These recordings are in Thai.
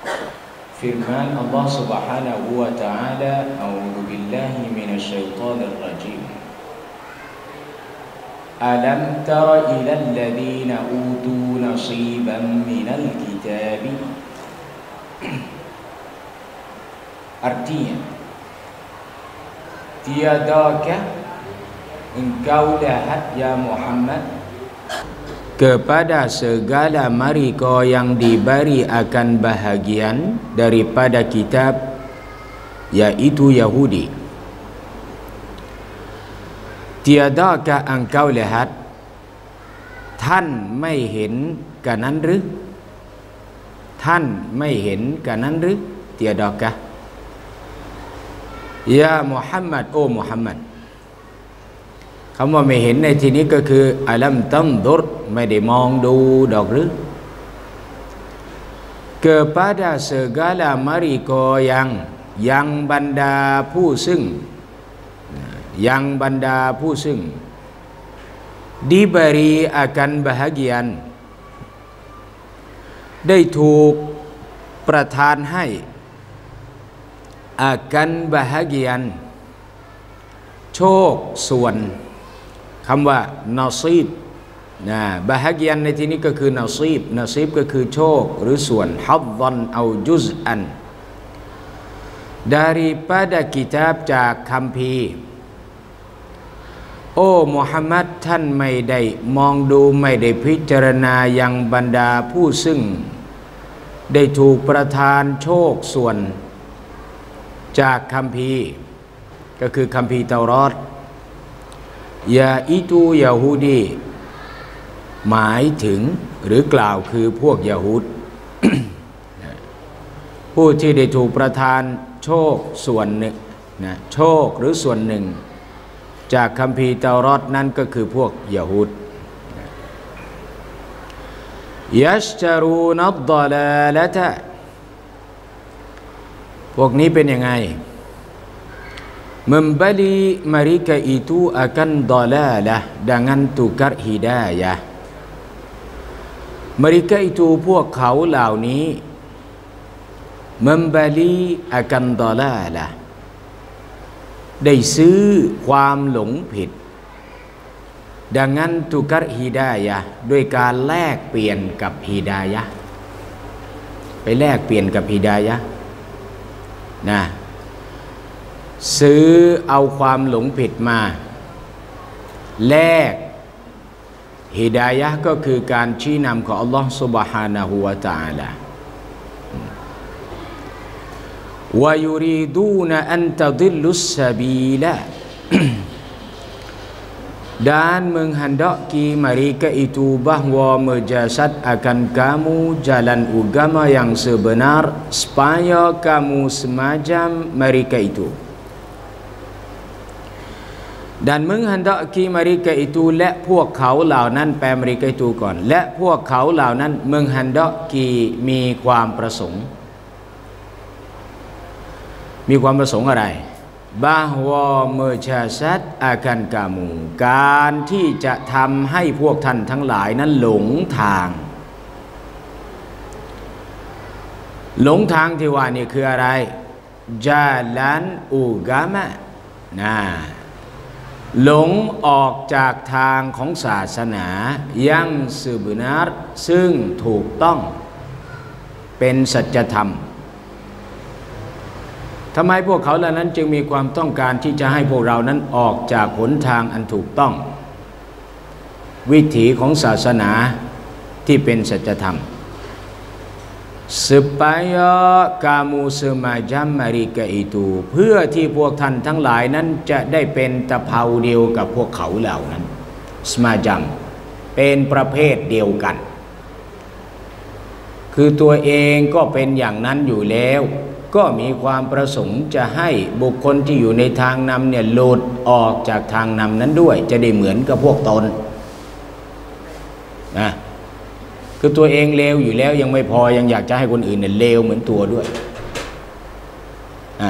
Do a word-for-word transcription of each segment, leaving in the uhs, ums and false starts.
Firman Allah Subhanahu wa taala, A'udzu billahi minasy syaithanir rajim. Alam tara ilal ladzina utu nasiban minal kitabi. Artinya, tiadakah engkau lihat ya Muhammad kepada segala mereka yang diberi akan bahagian daripada kitab, yaitu Yahudi. Tiadakah engkau lihat, ท่านไม่เห็นกันนั้นหรือท่านไม่เห็นกันนั้นหรือ tiadakah ya Muhammad, oh Muhammad. คำว่าไม่เห็นในที่นี้ก็คืออัลัมตันดุรไม่ได้มองดูดอกหรือ kepada segala mereka yang yang บรรดาผู้ซึ่งยังบรรดาผู้ซึ่ง diberi akan bahagian ได้ถูกประทานให้ akan bahagian โชคส่วนคำว่านาซีบนะบาฮักยันในที่นี้ก็คือนาซีบนาซีบก็คือโชคหรือส่วนฮัดดันเอาจุซอัน daripada kitab จากคัมภีร์โอ้มุฮัมมัดท่านไม่ได้มองดูไม่ได้พิจารณายังบรรดาผู้ซึ่งได้ถูกประทานโชคส่วนจากคัมภีร์ก็คือคัมภีร์เตารอดยาอิตูยาฮูดีหมายถึงหรือกล่าวคือพวกยะฮูด ผู้ที่ได้ถูกประทานโชคส่วนหนึ่งนะโชคหรือส่วนหนึ่งจากคัมภีร์เตารอดนั้นก็คือพวกยะฮูดยัชจารูนัดดอลาละตะพวกนี้เป็นยังไงmembeli mereka itu akan dalalah dengan tukar hidayah mereka itu พวกเขาเหล่านี้ membeli akan dalalah ได้ซื้อความหลงผิด dengan tukar hidayah ด้วยการแลกเปลี่ยนกับฮิดายะห์ไปแลกเปลี่ยนกับฮิดายะห์นะซื้อเอาความหลงผิดมาแลกฮิดายะห์ก็คือการชี้นำของอัลลอฮฺ سبحانه และ تعالى วะยูรีดูนอันตะดิลลุสซะบีละ dan menghendaki mereka itu bahawa menjasad akan kamu jalan agama yang sebenar supaya kamu semacam mereka itu dan menghendaki mereka itu และพวกเขาเหล่านั้นแปล mereka itu ก่อนและพวกเขาเหล่านั้น menghendaki มีความประสงค์มีความประสงค์อะไร bahwa menjasad akan kamu การที่จะทำให้พวกท่านทั้งหลายนั้นหลงทางหลงทางที่ว่านี่คืออะไร jalan agama นะหลงออกจากทางของศาสนายัง sebenar ซึ่งถูกต้องเป็นสัจธรรมทำไมพวกเขาเหล่านั้นจึงมีความต้องการที่จะให้พวกเรานั้นออกจากหนทางอันถูกต้องวิถีของศาสนาที่เป็นสัจธรรม supaya kamu semacam mereka itu เพื่อที่พวกท่านทั้งหลายนั้นจะได้เป็นตะเภาเดียวกับพวกเขาเหล่านั้น semacam เป็นประเภทเดียวกันคือตัวเองก็เป็นอย่างนั้นอยู่แล้วก็มีความประสงค์จะให้บุคคลที่อยู่ในทางนำเนี่ยหลุดออกจากทางนำนั้นด้วยจะได้เหมือนกับพวกตนนะคือตัวเองเลวอยู่แล้วยังไม่พอยังอยากจะให้คนอื่นเนี่ยเลวเหมือนตัวด้วยอ่า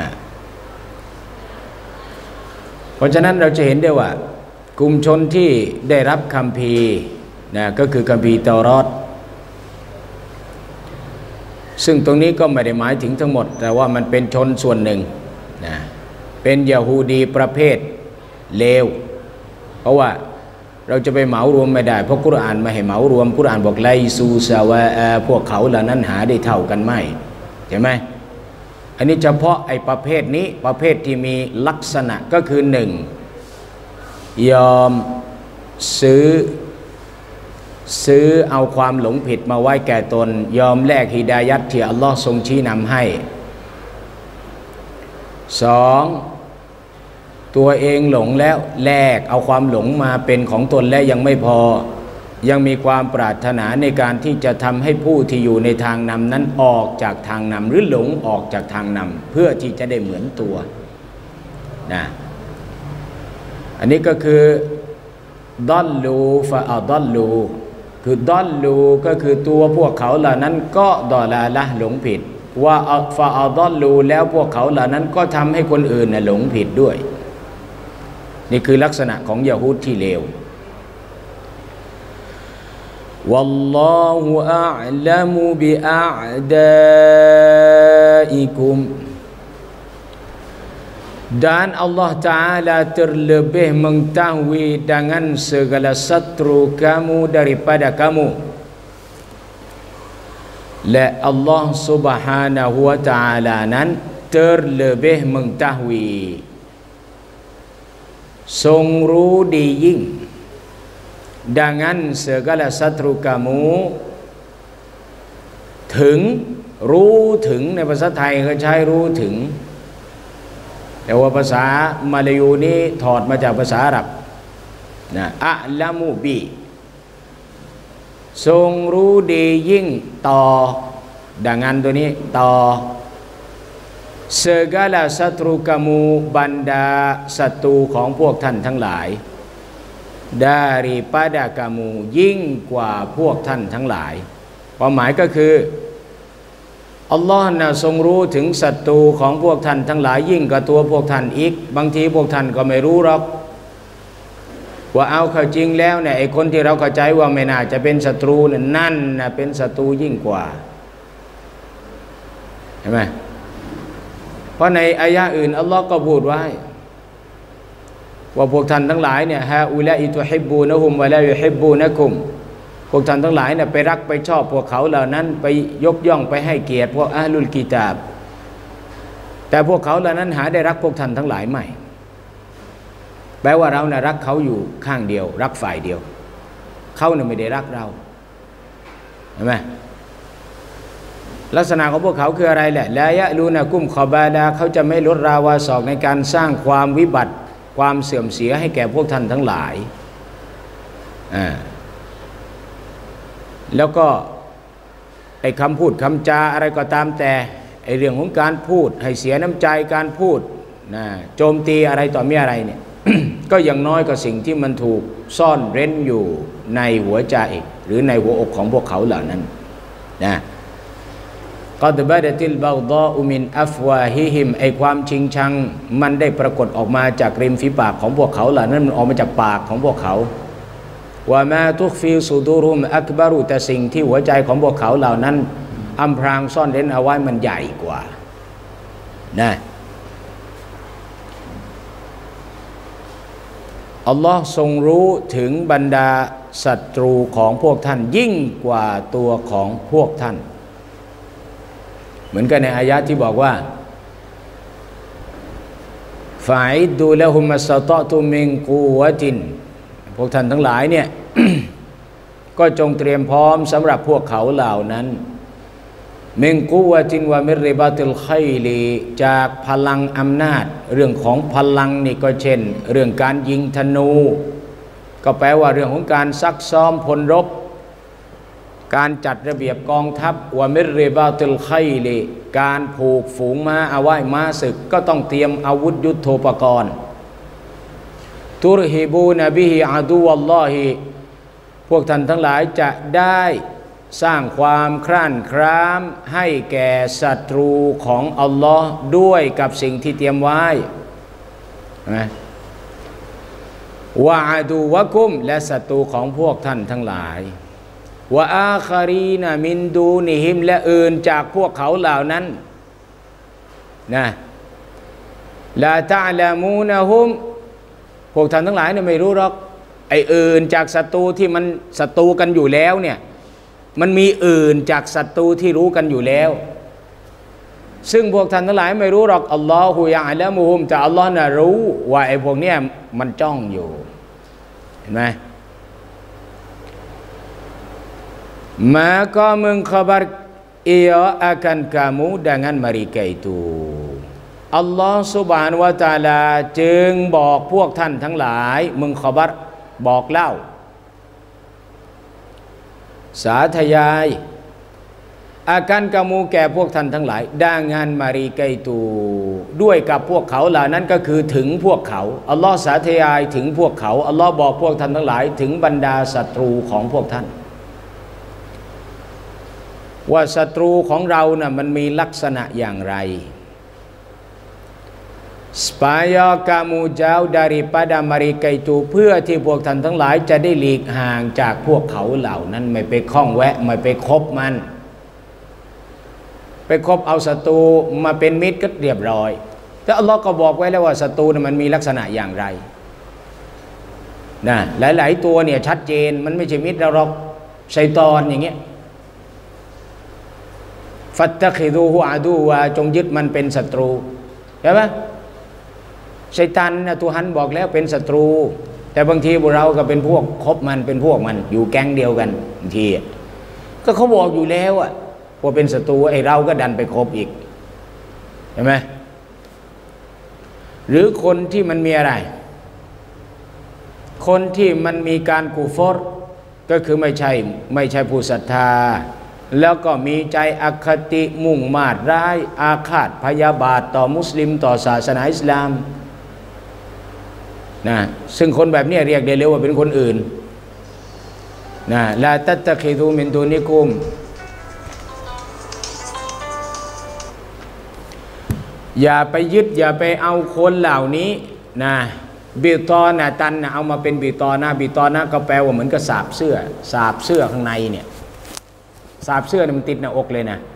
เพราะฉะนั้นเราจะเห็นได้ว่ากลุ่มชนที่ได้รับคัมภีร์นะก็คือคัมภีร์เตารอตซึ่งตรงนี้ก็ไม่ได้หมายถึงทั้งหมดแต่ว่ามันเป็นชนส่วนหนึ่งนะเป็นยะฮูดีประเภทเลวเพราะว่าเราจะไปเหมารวมไม่ได้เพราะกุรอานไม่ให้เหมารวมกุรอานบอกไลซูซาวะพวกเขาเหล่านั้นหาได้เท่ากันไม่ใช่ไหมอันนี้เฉพาะไอ้ประเภทนี้ประเภทที่มีลักษณะก็คือหนึ่งยอมซื้อซื้อเอาความหลงผิดมาไว้แก่ตนยอมแลกฮิดายัตที่อัลลอฮ์ทรงชี้นำให้สองตัวเองหลงแล้วแลกเอาความหลงมาเป็นของตนและยังไม่พอยังมีความปรารถนาในการที่จะทำให้ผู้ที่อยู่ในทางนำนั้นออกจากทางนำหรือหลงออกจากทางนำเพื่อที่จะได้เหมือนตัวนะอันนี้ก็คือดอลลูฟะอัลดอลลูคือดอลลูก็คือตัวพวกเขาเหล่านั้นก็ดอลาละหลงผิดว่าฟะอัลดอลลูแล้วพวกเขาเหล่านั้นก็ทำให้คนอื่นน่ะหลงผิดด้วยนี่คือลักษณะของยะฮูดที่เลววัลลอฮุอัลลัมุบิอัดาอิกุมdan Allah Ta'ala terlebih mengetahui dengan segala satru kamu daripada kamuและอัลลอฮ์ Subhanahu wa Ta'ala นั้น terlebih mengetahui ทรงรู้ดียิ่ง dengan segala satru kamu ถึงรู้ถึงในภาษาไทยเขาใช้รู้ถึงแต่ว่าภาษามาลายูนี้ถอดมาจากภาษาอาหรับนะอะลามูบีทรงรู้ดียิ่งต่อดังนั้นตัวนี้ต่อ segala satru kamu บรรดาศัตรูของพวกท่านทั้งหลาย daripada kamu ยิ่งกว่าพวกท่านทั้งหลายความหมายก็คืออัลลอฮ์นะทรงรู้ถึงศัตรูของพวกท่านทั้งหลายยิ่งกว่าตัวพวกท่านอีกบางทีพวกท่านก็ไม่รู้หรอกว่าเอาเข้าจริงแล้วเนี่ยไอ้คนที่เราเข้าใจว่าไม่น่าจะเป็นศัตรูนั่นนั่นนะเป็นศัตรูยิ่งกว่าเห็นไหมเพราะในอายะอื่นอัลลอฮ์ก็พูดไว้ว่าพวกท่านทั้งหลายเนี่ยฮาอุลาอิตุฮิบบูนะฮุมวะลายุฮิบบูนะกุมพวกท่านทั้งหลายเนี่ยไปรักไปชอบพวกเขาเหล่านั้นไปยกย่องไปให้เกียรติพวกอะห์ลุลกิตาบแต่พวกเขาเหล่านั้นหาได้รักพวกท่านทั้งหลายไม่แปลว่าเราเนี่ยรักเขาอยู่ข้างเดียวรักฝ่ายเดียวเขาเนี่ยไม่ได้รักเราเห็นไหมลักษณะของพวกเขาคืออะไรแหละละยะลูนะกุมขอบาดาเขาจะไม่ลดราวาศอกในการสร้างความวิบัติความเสื่อมเสียให้แก่พวกท่านทั้งหลายอ่าแล้วก็ไอ้คำพูดคำจาอะไรก็ตามแต่ไอ้เรื่องของการพูดให้เสียน้ำใจการพูดนะโจมตีอะไรต่อมีอะไรเนี่ย ก็อย่างน้อยก็สิ่งที่มันถูกซ่อนเร้นอยู่ในหัวใจหรือในหัวอกของพวกเขาเหล่านั้นนะกอดบะดะติลบาฎออุมินอัฟวาฮิฮิมไอ้ความชิงชังมันได้ปรากฏออกมาจากริมฝีปากของพวกเขาเหล่านั้นมันออกมาจากปากของพวกเขาว่ามาทุกฟิลสุดูรุมอักบารุแต่สิ่งที่หัวใจของพวกเขาเหล่านั้นอำพรางซ่อนเร้นเอาไว้มันใหญ่กว่านะอัลลอฮ์ทรงรู้ถึงบรรดาศัตรูของพวกท่านยิ่งกว่าตัวของพวกท่านเหมือนกันในอายะที่บอกว่าฟาอิดดูละฮุมัสตอตุมิงกูวะตินพวกท่านทั้งหลายเนี่ย ก็จงเตรียมพร้อมสำหรับพวกเขาเหล่านั้นมิงกูวะตินวะมิริบาติลไคลีจากพลังอำนาจเรื่องของพลังนี่ก็เช่นเรื่องการยิงธนูก็แปลว่าเรื่องของการซักซ้อมพลรบการจัดระเบียบกองทัพวะมิริบาติลไคลีการผูกฝูงม้าเอาไว้ม้าศึกก็ต้องเตรียมอาวุธยุทโธปกรณ์ตุรฮิบูนบิฮิอาดูวัลลอฮิพวกท่านทั้งหลายจะได้สร้างความครั่นคร้ามให้แก่ศัตรูของอัลลอฮ์ด้วยกับสิ่งที่เตรียมไว้นะวะอาดูวะกุมและศัตรูของพวกท่านทั้งหลายวะอาคารีนะมินดูนิฮิมและอื่นจากพวกเขาเหล่านั้นนะลาตะลามูนะฮุมพวกท่านทั้งหลายเนี่ยไม่รู้หรอกไอ้อื่นจากศัตรูที่มันศัตรูกันอยู่แล้วเนี่ยมันมีอื่นจากศัตรูที่รู้กันอยู่แล้วซึ่งพวกท่านทั้งหลายไม่รู้หรอกอัลลอฮฺยะอัลละมุฮุมแต่อัลลอฮ์น่ะรู้ว่าไอ้พวกเนี้ยมันจ้องอยู่เห็นไหมmaka mengkhabar ia akan kamu dengan mereka itu Allah Subhanahu wa taala จึงบอกพวกท่านทั้งหลายมึงขบัรบอกเล่าสาธยายอาการกามูแก่พวกท่านทั้งหลายด่างานมารีไกตูด้วยกับพวกเขาเหล่านั้นก็คือถึงพวกเขาอัลลอฮ์สาธยายถึงพวกเขาอัลลอฮ์บอกพวกท่านทั้งหลายถึงบรรดาศัตรูของพวกท่านว่าศัตรูของเรานะ่ะมันมีลักษณะอย่างไร supaya kamu jauh daripada mereka itu เพื่อที่พวกท่านทั้งหลายจะได้หลีกห่างจากพวกเขาเหล่านั้นไม่ไปข้องแวะไม่ไปคบมันไปคบเอาศัตรูมาเป็นมิตรก็เรียบร้อยแต่อัลลอฮ์ก็บอกไว้แล้วว่าศัตรูนะมันมีลักษณะอย่างไรนะหลายๆตัวเนี่ยชัดเจนมันไม่ใช่มิตรเราหรอกชัยฏอนอย่างเงี้ยฟัตตะคิดูฮุอาดูวาจงยึดมันเป็นศัตรูใช่ไหมชัยฏอนนะตุฮันบอกแล้วเป็นศัตรูแต่บางทีพวกเราก็เป็นพวกคบมันเป็นพวกมันอยู่แก๊งเดียวกันบางทีก็เขาบอกอยู่แล้วอะว่าเป็นศัตรูไอ้เราก็ดันไปคบอีกเห็นไหมหรือคนที่มันมีอะไรคนที่มันมีการกูฟรก็คือไม่ใช่ไม่ใช่ผู้ศรัทธาแล้วก็มีใจอคติมุ่งมาดร้ายอาฆาตพยาบาทต่อมุสลิมต่อศาสนาอิสลามนะซึ่งคนแบบนี้เรียกได้เร็วว่าเป็นคนอื่นนะลาตัตตะคิดูมินดูนิกุมอย่าไปยึดอย่าไปเอาคนเหล่านี้นะบิตอนะตันนะเอามาเป็นบิตอนะบิตอนะก็แปลว่าเหมือนกับสาบเสื้อสาบเสื้อข้างในเนี่ยสาบเสื้อมันติดหน้าอกเลยนะ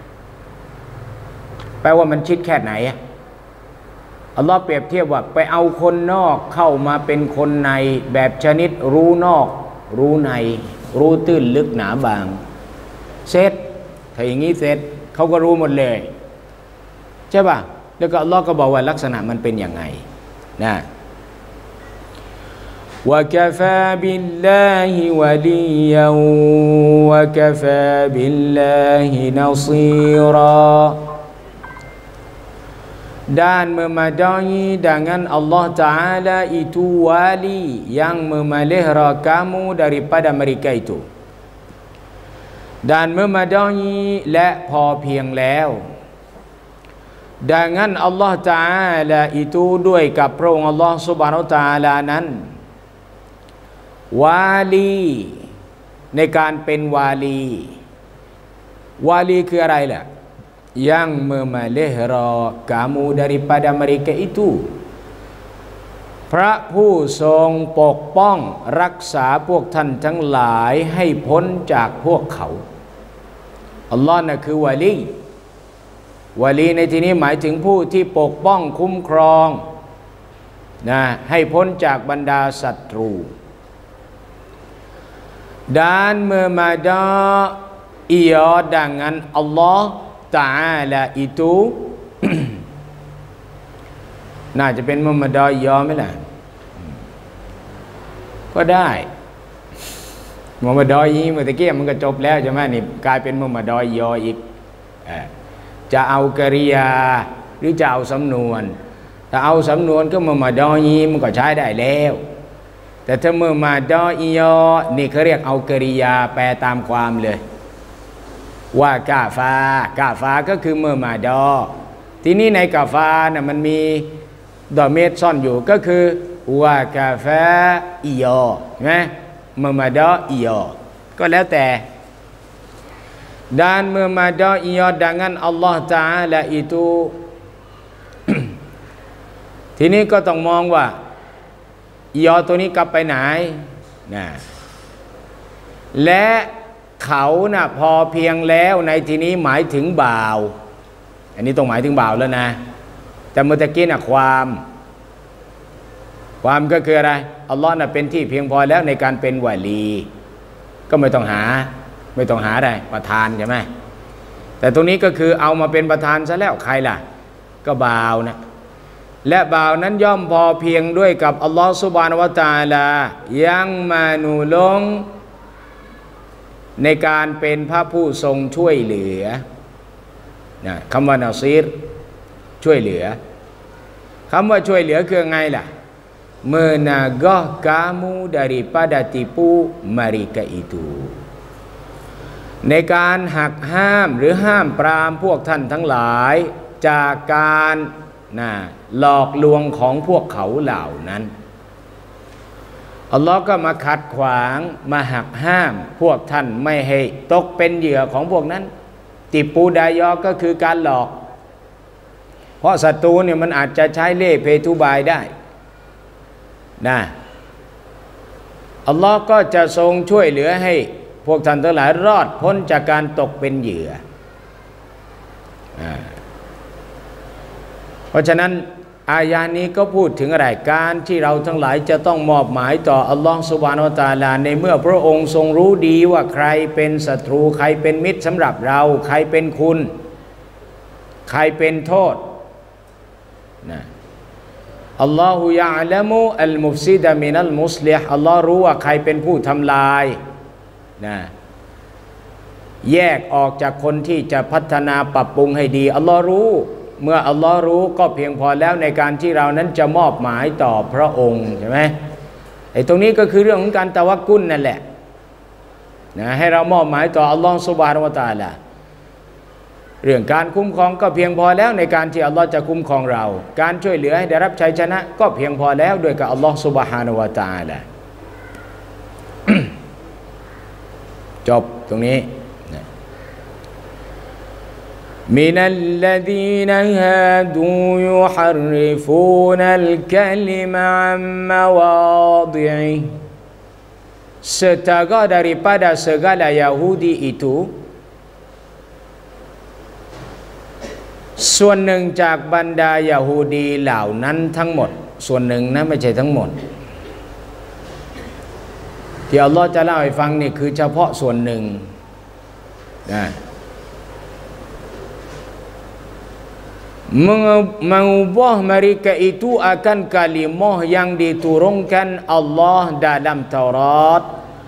แปลว่ามันชิดแค่ไหนอัลลอฮ์เปรียบเทียบว่าไปเอาคนนอกเข้ามาเป็นคนในแบบชนิดรู้นอกรู้ในรู้ตื้นลึกหนาบางเสร็จถ้าอย่างนี้เสร็จเขาก็รู้หมดเลยใช่ป่ะแล้วก็อัลลอฮ์ก็บอกว่าลักษณะมันเป็นอย่างไงนะวะกะฟาบิลลาฮิวะลียันวะกะฟาบิลลาฮินัซีรอ dan memadai dengan Allah Ta'ala itu wali yang memelihara kamu daripada mereka itu dan memadai และพอเพียงแล้ว dengan Allah Ta'ala itu ด้วยกับพระองค์ Allah Subhanahu Wa Ta'ala นั้นวาลีในการเป็นวาลีวาลีคืออะไรล่ะyang memelihara kamu daripada mereka itu พระผู้ทรงปกป้องรักษาพวกท่านทั้งหลายให้พ้นจากพวกเขาอัลลอฮ์น่ะคือวาลีวาลีในที่นี้หมายถึงผู้ที่ปกป้องคุ้มครองนะให้พ้นจากบรรดาศัตรู dan memadai ia dengan Allah Ta'ala itu น่าจะเป็นมุฮัมมัดยอไหมล่ะก็ได้มุฮัมมัดยีเมื่อตะกี้มันก็จบแล้วใช่ไหมนี่กลายเป็นมุฮัมมัดยออีกจะเอากริยาหรือจะเอาสำนวนถ้าเอาสำนวนก็มุฮัมมัดยีมันก็ใช้ได้แล้วแต่ถ้ามุฮัมมัดยอนี่เขาเรียกเอากริยาแปลตามความเลยว่ากาฟากาฟาก็คือเมื่อมาดอทีนี้ในกาฟานะ่ะมันมีดอเมตซ่อนอยู่ก็คือว่ากาฟาอียอใช่ไหมเมื่อมาดออียอก็แล้วแต่ dan memadai ia dengan Allah Ta'ala itu ทีนี้ก็ต้องมองว่าอียอตัวนี้กลับไปไหนนะและเขาน่ะพอเพียงแล้วในที่นี้หมายถึงบ่าวอันนี้ต้องหมายถึงบ่าวแล้วนะแต่เมื่อกี้น่ะความความก็คืออะไรอัลลอฮ์น่ะเป็นที่เพียงพอแล้วในการเป็นวะลีก็ไม่ต้องหาไม่ต้องหาอะไรประธานใช่ไหมแต่ตรงนี้ก็คือเอามาเป็นประธานซะแล้วใครล่ะก็บ่าวนะและบ่าวนั้นย่อมพอเพียงด้วยกับอัลลอฮ์ซุบฮานะฮูวะตะอาลายังมานูลงในการเป็นพระผู้ทรงช่วยเหลือนะคำว่านาซีรช่วยเหลือคำว่าช่วยเหลือคือไงล่ะmenagah kamu daripada tipu mereka itu ในการหักห้ามหรือห้ามปรามพวกท่านทั้งหลายจากการนะหลอกลวงของพวกเขาเหล่านั้นอัลลอฮ์ก็มาขัดขวางมาหักห้ามพวกท่านไม่ให้ตกเป็นเหยื่อของพวกนั้นติปูดายอก็คือการหลอกเพราะศัตรูเนี่ยมันอาจจะใช้เล่ห์เพทุบายได้นะอัลลอฮ์ก็จะทรงช่วยเหลือให้พวกท่านทั้งหลายรอดพ้นจากการตกเป็นเหยื่อเพราะฉะนั้นอายะนี้ก็พูดถึงอะไรการที่เราทั้งหลายจะต้องมอบหมายต่ออัลลอฮ์ซุบฮานะฮูวะตะอาลาในเมื่อพระองค์ทรงรู้ดีว่าใครเป็นศัตรูใครเป็นมิตรสำหรับเราใครเป็นคุณใครเป็นโทษนะอัลลอฮฺยะอัลมุอัลมุฟซิดะมินัลมุสลิฮอัลลอฮ์รู้ว่าใครเป็นผู้ทำลายนะแยกออกจากคนที่จะพัฒนาปรับปรุงให้ดีอัลลอฮ์รู้เมื่ออัลลอฮ์รู้ก็เพียงพอแล้วในการที่เรานั้นจะมอบหมายต่อพระองค์ใช่ไหมไอ้ตรงนี้ก็คือเรื่องของการตะวักกุลนั่นแหละนะให้เรามอบหมายต่ออัลลอฮ์ซุบฮานะฮูวะตะอาลาเรื่องการคุ้มครองก็เพียงพอแล้วในการที่อัลลอฮ์จะคุ้มครองเราการช่วยเหลือให้ได้รับชัยชนะก็เพียงพอแล้วโดยกับอัลลอฮ์ซุบฮานะฮูวะตะอาลา จบตรงนี้มินัลลซีนะฮาดูยุฮัรริฟูนัลกะลิมะอัมมาวาดิอิ setengah daripada segala Yahudi ituส่วนหนึ่งจากบรรดายะฮูดีเหล่านั้นทั้งหมดส่วนหนึ่งนะไม่ใช่ทั้งหมดที่อัลลอฮ์จะเล่าให้ฟังนี่คือเฉพาะส่วนหนึ่งนะmengubah mereka itu akan kalimah yang diturunkan Allah dalam Taurat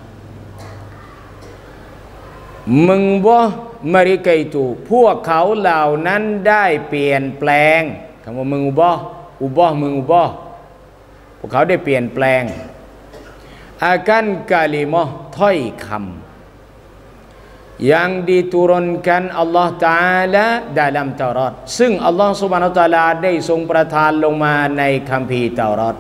mengubah mereka itu พวกเขาเหล่านั้นได้เปลี่ยนแปลงคำว่ามึงอุบะอุบะมึงอุบะพวกเขาได้เปลี่ยนแปลงอากันกาลิมะถ้อยคำyang diturunkan Allah Ta'ala dalam Taurat ซึ่งอัลลอฮฺ Subhanahu Wa Ta'ala ได้ทรงประทานลงมาในคัมภีร์เตารอต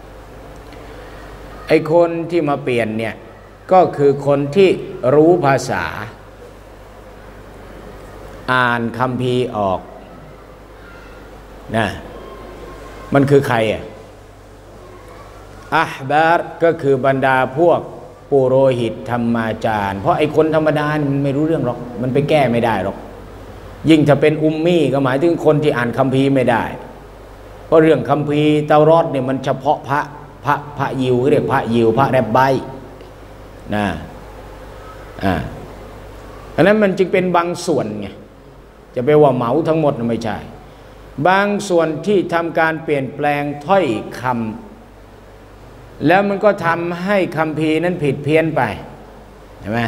ไอคนที่มาเปลี่ยนเนี่ยก็คือคนที่รู้ภาษาอ่านคัมภีร์ออกนะมันคือใครอ่ะอะห์บาร์ก็คือบรรดาพวกปุโรหิตธรรมาจารย์เพราะไอ้คนธรรมดามันไม่รู้เรื่องหรอกมันไปแก้ไม่ได้หรอกยิ่งถ้าเป็นอุมมี่ก็หมายถึงคนที่อ่านคัมภีร์ไม่ได้เพราะเรื่องคัมภีร์เตารอดเนี่ยมันเฉพาะพระพระพระยิวเรียกพระยิวพระแรบไบนะอ่าเพราะนั้นมันจึงเป็นบางส่วนไงจะไปว่าเหมาทั้งหมดไม่ใช่บางส่วนที่ทำการเปลี่ยนแปลงถ้อยคำแล้วมันก็ทำให้คัมภีร์นั้นผิดเพี้ยนไปใช่ไหม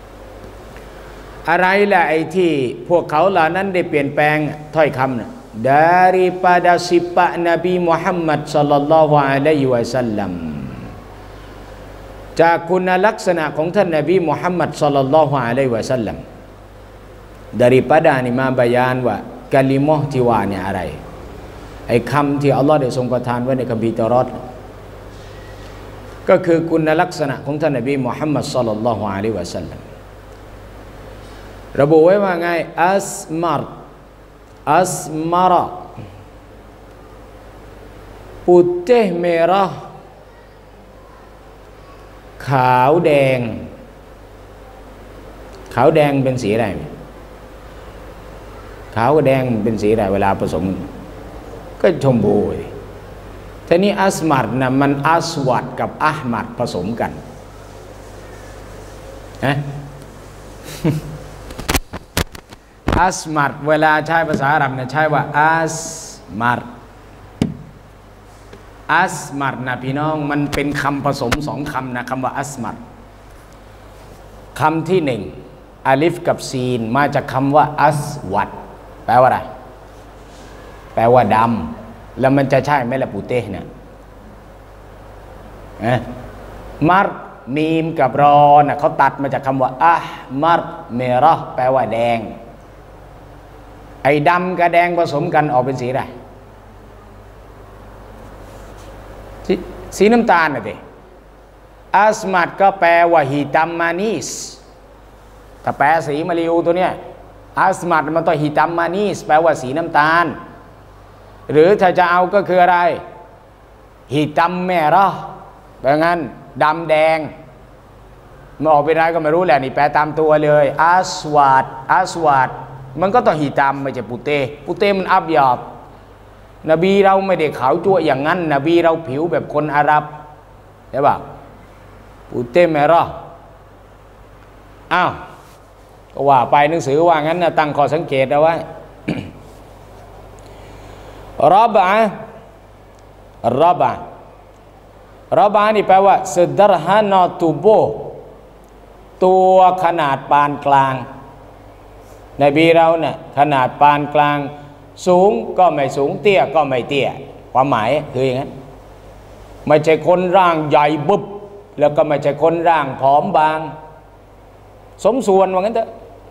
อะไรล่ะไอ้ที่พวกเขาเหล่านั้นได้เปลี่ยนแปลงถ้อยคำนะdaripada sifat Nabi Muhammad sallallahu alaihi wasallam จากคุณลักษณะของท่านนบีมุฮัมมัดศ็อลลัลลอฮุอะลัยฮิวะซัลลัม daripada นี่มาบยานว่ากะลิมะห์ที่ว่าเนี่ยอะไรไอ้คำที่อัลลอฮ์ได้ทรงประทานไว้ในคัมภีร์เตารอตก็คือคุณลักษณะของท่านนบีมุฮัมมัดศ็อลลัลลอฮุอะลัยฮิวะซัลลัมระบุไว้ว่าไงอัสมัรอัสมาระ putih merah ขาวแดงขาวแดงเป็นสีอะไรขาวกับแดงเป็นสีอะไรเวลาผสมก็ชมพูทีนี้อัสมัดนะมันอัสวัดกับอะห์มัดผสมกันนะอัสมัดเวลาใช้ภาษาอาหรับเนี่ยใช้ว่าอัสมัดอัสมัดนะพี่น้องมันเป็นคำผสมสองคำนะคำว่าอัสมัดคำที่หนึ่งอาลิฟกับซีนมาจากคำว่าอัสวัดแปลว่าอะไรแปลว่าดำแล้วมันจะใช่ไหมล่ะปูเต้เนี่ยนะมัดมีมกับรอน่ะเขาตัดมาจากคำว่าอะมัดเมรอแปลว่าแดงไอ้ดำกับแดงผสมกันออกเป็นสีอะไรสสีน้ำตาลน่ะดิอัสมัดก็แปลว่าฮีตัมมานิสถ้าแปลสีมาริอูตัวเนี้ยอัสมัดมันต้องฮีตัมมานิสแปลว่าสีน้ำตาลหรือถ้าจะเอาก็คืออะไรฮีตัมเมรอแปลงั้นดำแดงมันออกเป็นอะไรก็ไม่รู้แหละนี่แปลตามตัวเลยอัสวัดอัสวัดมันก็ต้องฮีตัมไม่ใช่ปุเตปุเตมันอับยอบนบีเราไม่ได้ขาวจั่วอย่างนั้นนบีเราผิวแบบคนอาหรับใช่ป่ะปุเตเมรออ้าวก็ว่าไปหนังสือว่างั้นนะตั้งข้อสังเกตเอาไว้ รอบะรอบะรอบะนี่แปลว่าสดรฮานอตูโบตัวขนาดปานกลางนบีเราเนี่ยขนาดปานกลางสูงก็ไม่สูงเตี้ยก็ไม่เตี้ยความหมายคืออย่างนั้นไม่ใช่คนร่างใหญ่บึบแล้วก็ไม่ใช่คนร่างผอมบางสมส่วนว่างั้นเถอะ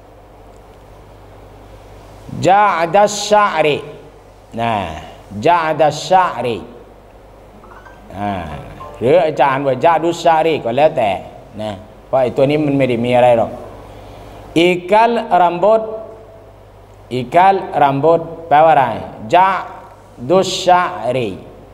จาดัชชารีนะจาดัชชารีอ่าหรืออาจารย์ว่าจาดุชารีก็แล้วแต่นะเพราะไอ้ตัวนี้มันไม่ได้มีอะไรหรอกอีกัลรัมบดอีกัลรัมบดแปลว่าอะไรจาดุชารี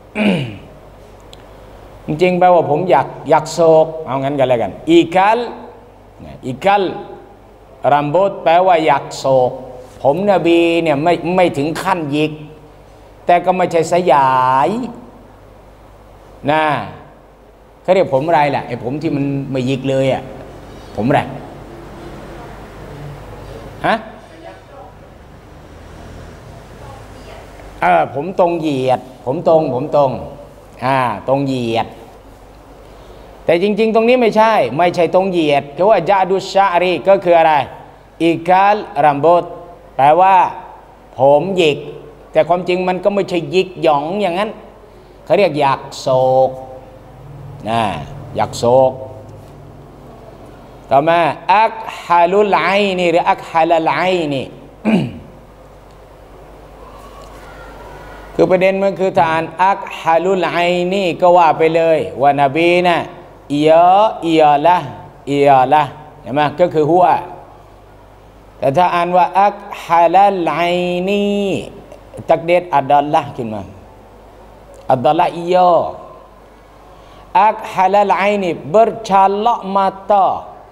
จริงๆแปลว่าผมอยากอยากโศกเอางั้นกันแล้วกันอีกัลอีกัลรัมบดแปลว่าอยากโศกผมนบีเนี่ยไม่ไม่ถึงขั้นยิกแต่ก็ไม่ใช่สยายนะเขาเรียกผมอะไรแหละไอ้ผมที่มันไม่ยิกเลยอ่ะผมอะไรฮะเออผมตรงเหยียดผมตรงผมตรงอ่าตรงเหยียดแต่จริงๆตรงนี้ไม่ใช่ไม่ใช่ตรงเหยียดคือว่าจาดุชารีก็คืออะไรอีกาลรัมโบตแปลว่าผมหยิกแต่ความจริงมันก็ไม่ใช่หยิกหยองอย่างนั้นเขาเรียกอยากโศกนะอยากโศกต่อมาอักฮาลุไลนี่หรืออักฮาลไลนี่ คือประเด็นมันคือฐานอักฮาลุไลนี่ก็ว่าไปเลยว่านบีนะอียะอียะละอียะละเห็นไหมก็คือหัวแต่ถ้าอ่านว่าอักฮาลไลนี่ตักเด็ดอัดดัลละขึ้นมาอัดดัลละอียะอักฮาลไลนี่ bercalok mata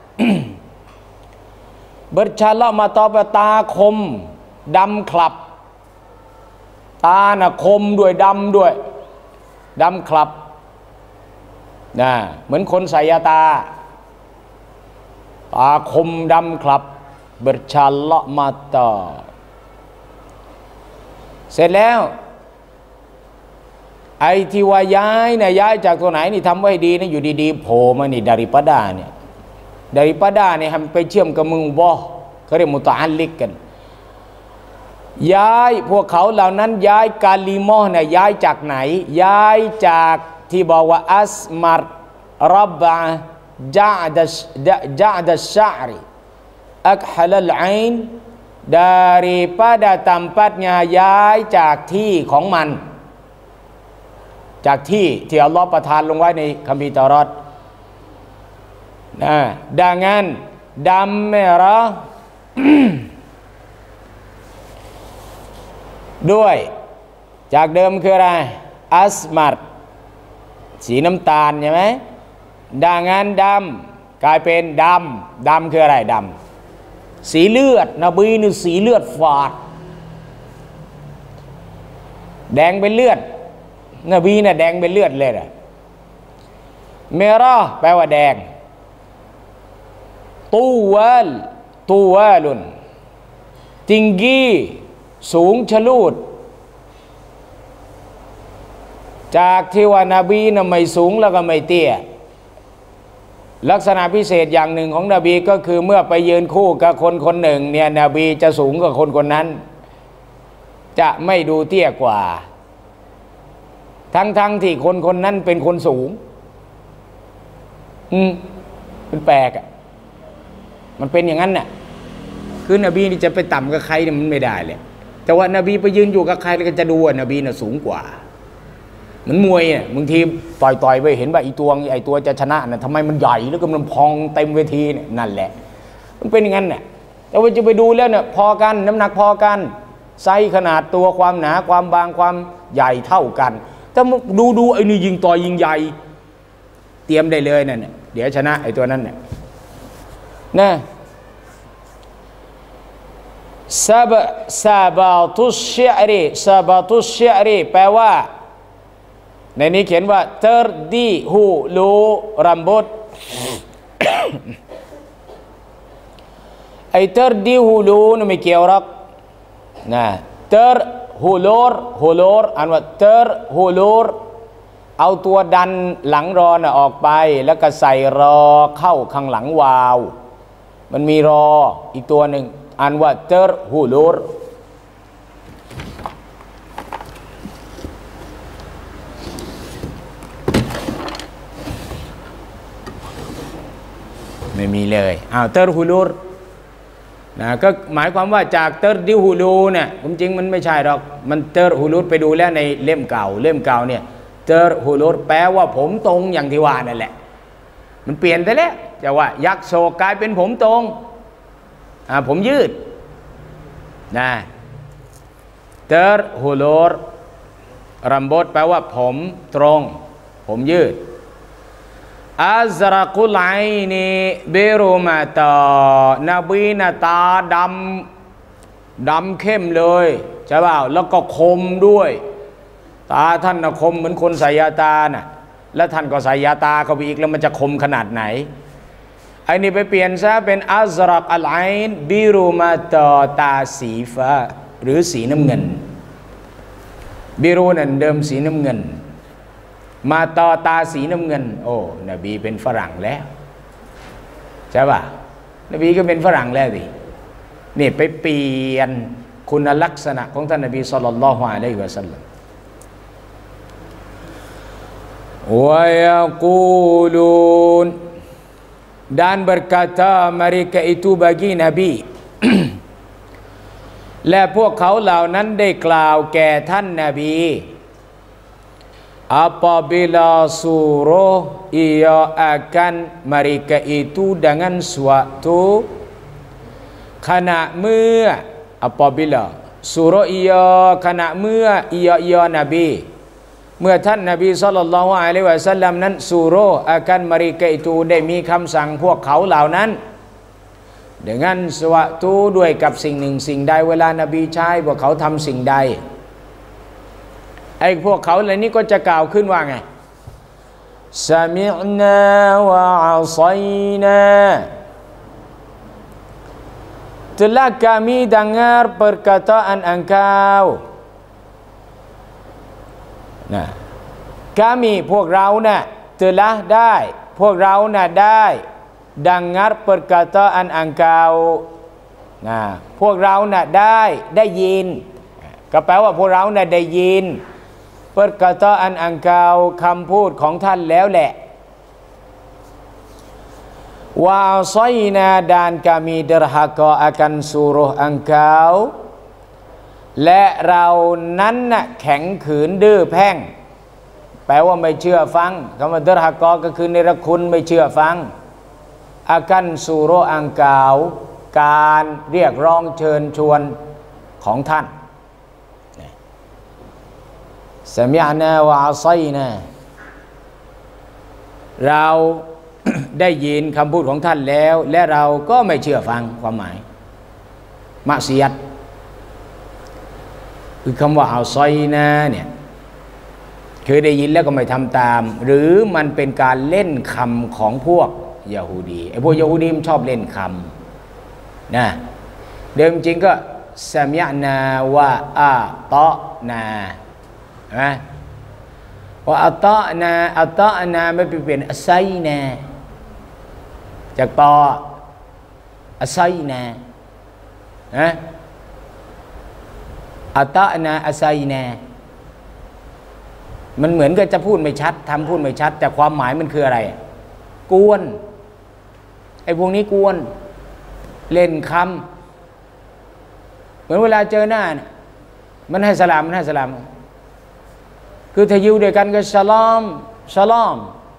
bercalok mata แปลตาคมดำคลับตาน่ะคมด้วยดำด้วยดำคลับนะเหมือนคนใส่ยาตาตาคมดำคลับ bercalok mata เสร็จแล้วไอ้ที่ว่าย้ายเนี่ยย้ายจากตัวไหนนี่ทำไว้ดีนะอยู่ดีๆโผล่มานี่ดาริปดาเนี่ยดาริปดาเนี่ยทำไปเชื่อมกับมึงวะเขาเรียกมุตอัลลิกกันย้ายพวกเขาเหล่านั้นย้ายกาลิมอเนี่ยย้ายจากไหนย้ายจากที่บอกว่าอัสมัรรับบะจาดัชจาดัชชารีอักฮะลัลไอนdaripada tempatnya ย้ายจากที่ของมันจากที่ที่อัลลอฮฺประทานลงไว้ในคัมภีร์เตารอตนะดังนั้นดำเมรอ ด้วยจากเดิมคืออะไรอัสมัรสีน้ำตาลใช่ไหมดังนั้นดำกลายเป็นดำดำคืออะไรดสีเลือดนบีนี่สีเลือดฝาดแดงเป็นเลือดนบีน่ะแดงเป็นเลือดเลยนะเมราแปลว่าแดงตูวาลตูวาลุนติงกีสูงชะลูดจากที่ว่านาบีน่ะไม่สูงแล้วก็ไม่เตี้ยลักษณะพิเศษอย่างหนึ่งของนบีก็คือเมื่อไปยืนคู่กับคนคนหนึ่งเนี่ยนบีจะสูงกว่าคนคนนั้นจะไม่ดูเตี้ยกว่าทั้งๆ ท, ที่คนคนนั้นเป็นคนสูงอืมเป็นแปลกอ่ะมันเป็นอย่างนั้นน่ะคือนบีนี่จะไปต่ำกับใครเนี่ยมันไม่ได้เลยแต่ว่านบีไปยืนอยู่กับใครแล้วก็จะดูว่านบีน่ะสูงกว่าเหมือนมวยเนี่ยบางทีต่อยต่อยไปเห็นว่าไอ้ตัวไอ้ตัวจะชนะน่ะทำไมมันใหญ่แล้วก็มันพองเต็มเวทีเนี่ยนั่นแหละมันเป็นอย่างนั้นน่ะแต่ว่าจะไปดูแล้วเนี่ยพอกันน้ำหนักพอกันไซส์ขนาดตัวความหนาความบางความใหญ่เท่ากันถ้าดูดูไอ้นี่ยิงต่อยยิงใหญ่เตรียมได้เลยนั่นเนี่ยเดี๋ยวชนะไอ้ตัวนั้นเนี่ยนะซาบซาบาตุชเชอรีซาบาตุชเชอรีแปลว่าในนี้เขียนว่าเตอร์ดีฮูลูรัมบด ไอเตอร์ดีฮูลูนั่นไม่เกี่ยวหรอกนะเตอร์ฮูโลร์ฮูโลร์อ่านว่าเตอร์ฮูโลร์เอาตัวดันหลังรอน่ะออกไปแล้วก็ใส่รอเข้าข้างหลังวาวมันมีรออีกตัวหนึ่งอ่านว่าเตอร์ฮูโลร์ไม่มีเลยอ้าวเตอร์ฮูลูรนะก็หมายความว่าจากเตอร์ดิฮูลูเนี่ยผมจริงมันไม่ใช่หรอกมันเตอร์ฮูลูรไปดูแล้วในเล่มเก่าเล่มเก่าเนี่ยเตอร์ฮูลูรแปลว่าผมตรงอย่างที่ว่านั่นแหละมันเปลี่ยนไปแล้วจะว่ายักษ์โศกกลายเป็นผมตรงอ่าผมยืดนะเตอร์ฮูลูรรัมบดแปลว่าผมตรงผมยืดอัซรักุลไอนีเบรุมาตานบีนาตาดำดำเข้มเลยใช่เปล่าแล้วก็คมด้วยตาท่านนะคมเหมือนคนใส่ยาตาน่ะแล้วท่านก็ใส่ยาตาเข้าไปอีกแล้วมันจะคมขนาดไหนไอ้นี่ไปเปลี่ยนซะเป็นอัซรักอัลไอน์บิรุมาตาตาสีฟ้าหรือสีน้ำเงินบิรุนั่นเดิมสีน้ำเงินมาต่อตาสีน้ำเงินโอ้นบีเป็นฝรั่งแล้วใช่ป่ะนบีก็เป็นฝรั่งแล้วดินี่ไปเปลี่ยนคุณลักษณะของท่านนบีศ็อลลัลลอฮุอะลัยฮิวะซัลลัมวะยะกูลูนdan berkata mereka itu bagi Nabi และพวกเขาเหล่านั้นได้กล่าวแก่ท่านนบีapabila suruh ia akan mereka itu dengan suatu ขณะเมื่อ apabila suruh ia ขณะเมื่อ ia ia Nabi เมื่อท่านนบีศ็อลลัลลอฮุอะลัยฮิวะซัลลัมนั้นสุรุห์ akan mereka itu ได้มีคำสั่งพวกเขาเหล่านั้น dengan suatu ด้วยกับสิ่งหนึ่งสิ่งใดเวลานบีใช้พวกเขาทำสิ่งใดไอ้พวกเขาเหล่านี้ก็จะกล่าวขึ้นว่าไงซามิอ์นาวะอัซัยนา telah kami dengar perkataan engkau นะkami พวกเราน่ะ telah ได้พวกเราน่ะได้ dengar perkataan engkau นะพวกเราน่ะได้ได้ยินก็แปลว่าพวกเราน่ะได้ยินperkataan engkau คำพูดของท่านแล้วแหละwa asayna dan kami derhaka akan suruh engkau และเรานั้นน่ะแข็งขืนดื้อแพ่งแปลว่าไม่เชื่อฟังคำว่า derhaka ก็คือเนรคุณไม่เชื่อฟัง akan suruh engkau การเรียกร้องเชิญชวนของท่านสมิอ์นาวะอัซัยนาเรา ได้ยินคำพูดของท่านแล้วและเราก็ไม่เชื่อฟังความหมายมักซิยัตคือคำว่าเอาซอยนะเนี่ยเคยได้ยินแล้วก็ไม่ทำตามหรือมันเป็นการเล่นคำของพวกยะฮูดีไอ้พวกยะฮูดีมันชอบเล่นคำนะเดิมจริงก็ซะมิอ์นาวะอะตอนานะว่าอะตอนาอะตอนาไม่เปลี่ยนอัสไซนาจากตออัสไซนานะอัตะนาอัสไซนามันเหมือนกับจะพูดไม่ชัดทำพูดไม่ชัดแต่ความหมายมันคืออะไรกวนไอ้พวกนี้กวนเล่นคำเหมือนเวลาเจอหน้าเนี่ยมันให้สลามมันให้สลามคือถ้าอยู่ด้วยกันก็สลามสลาม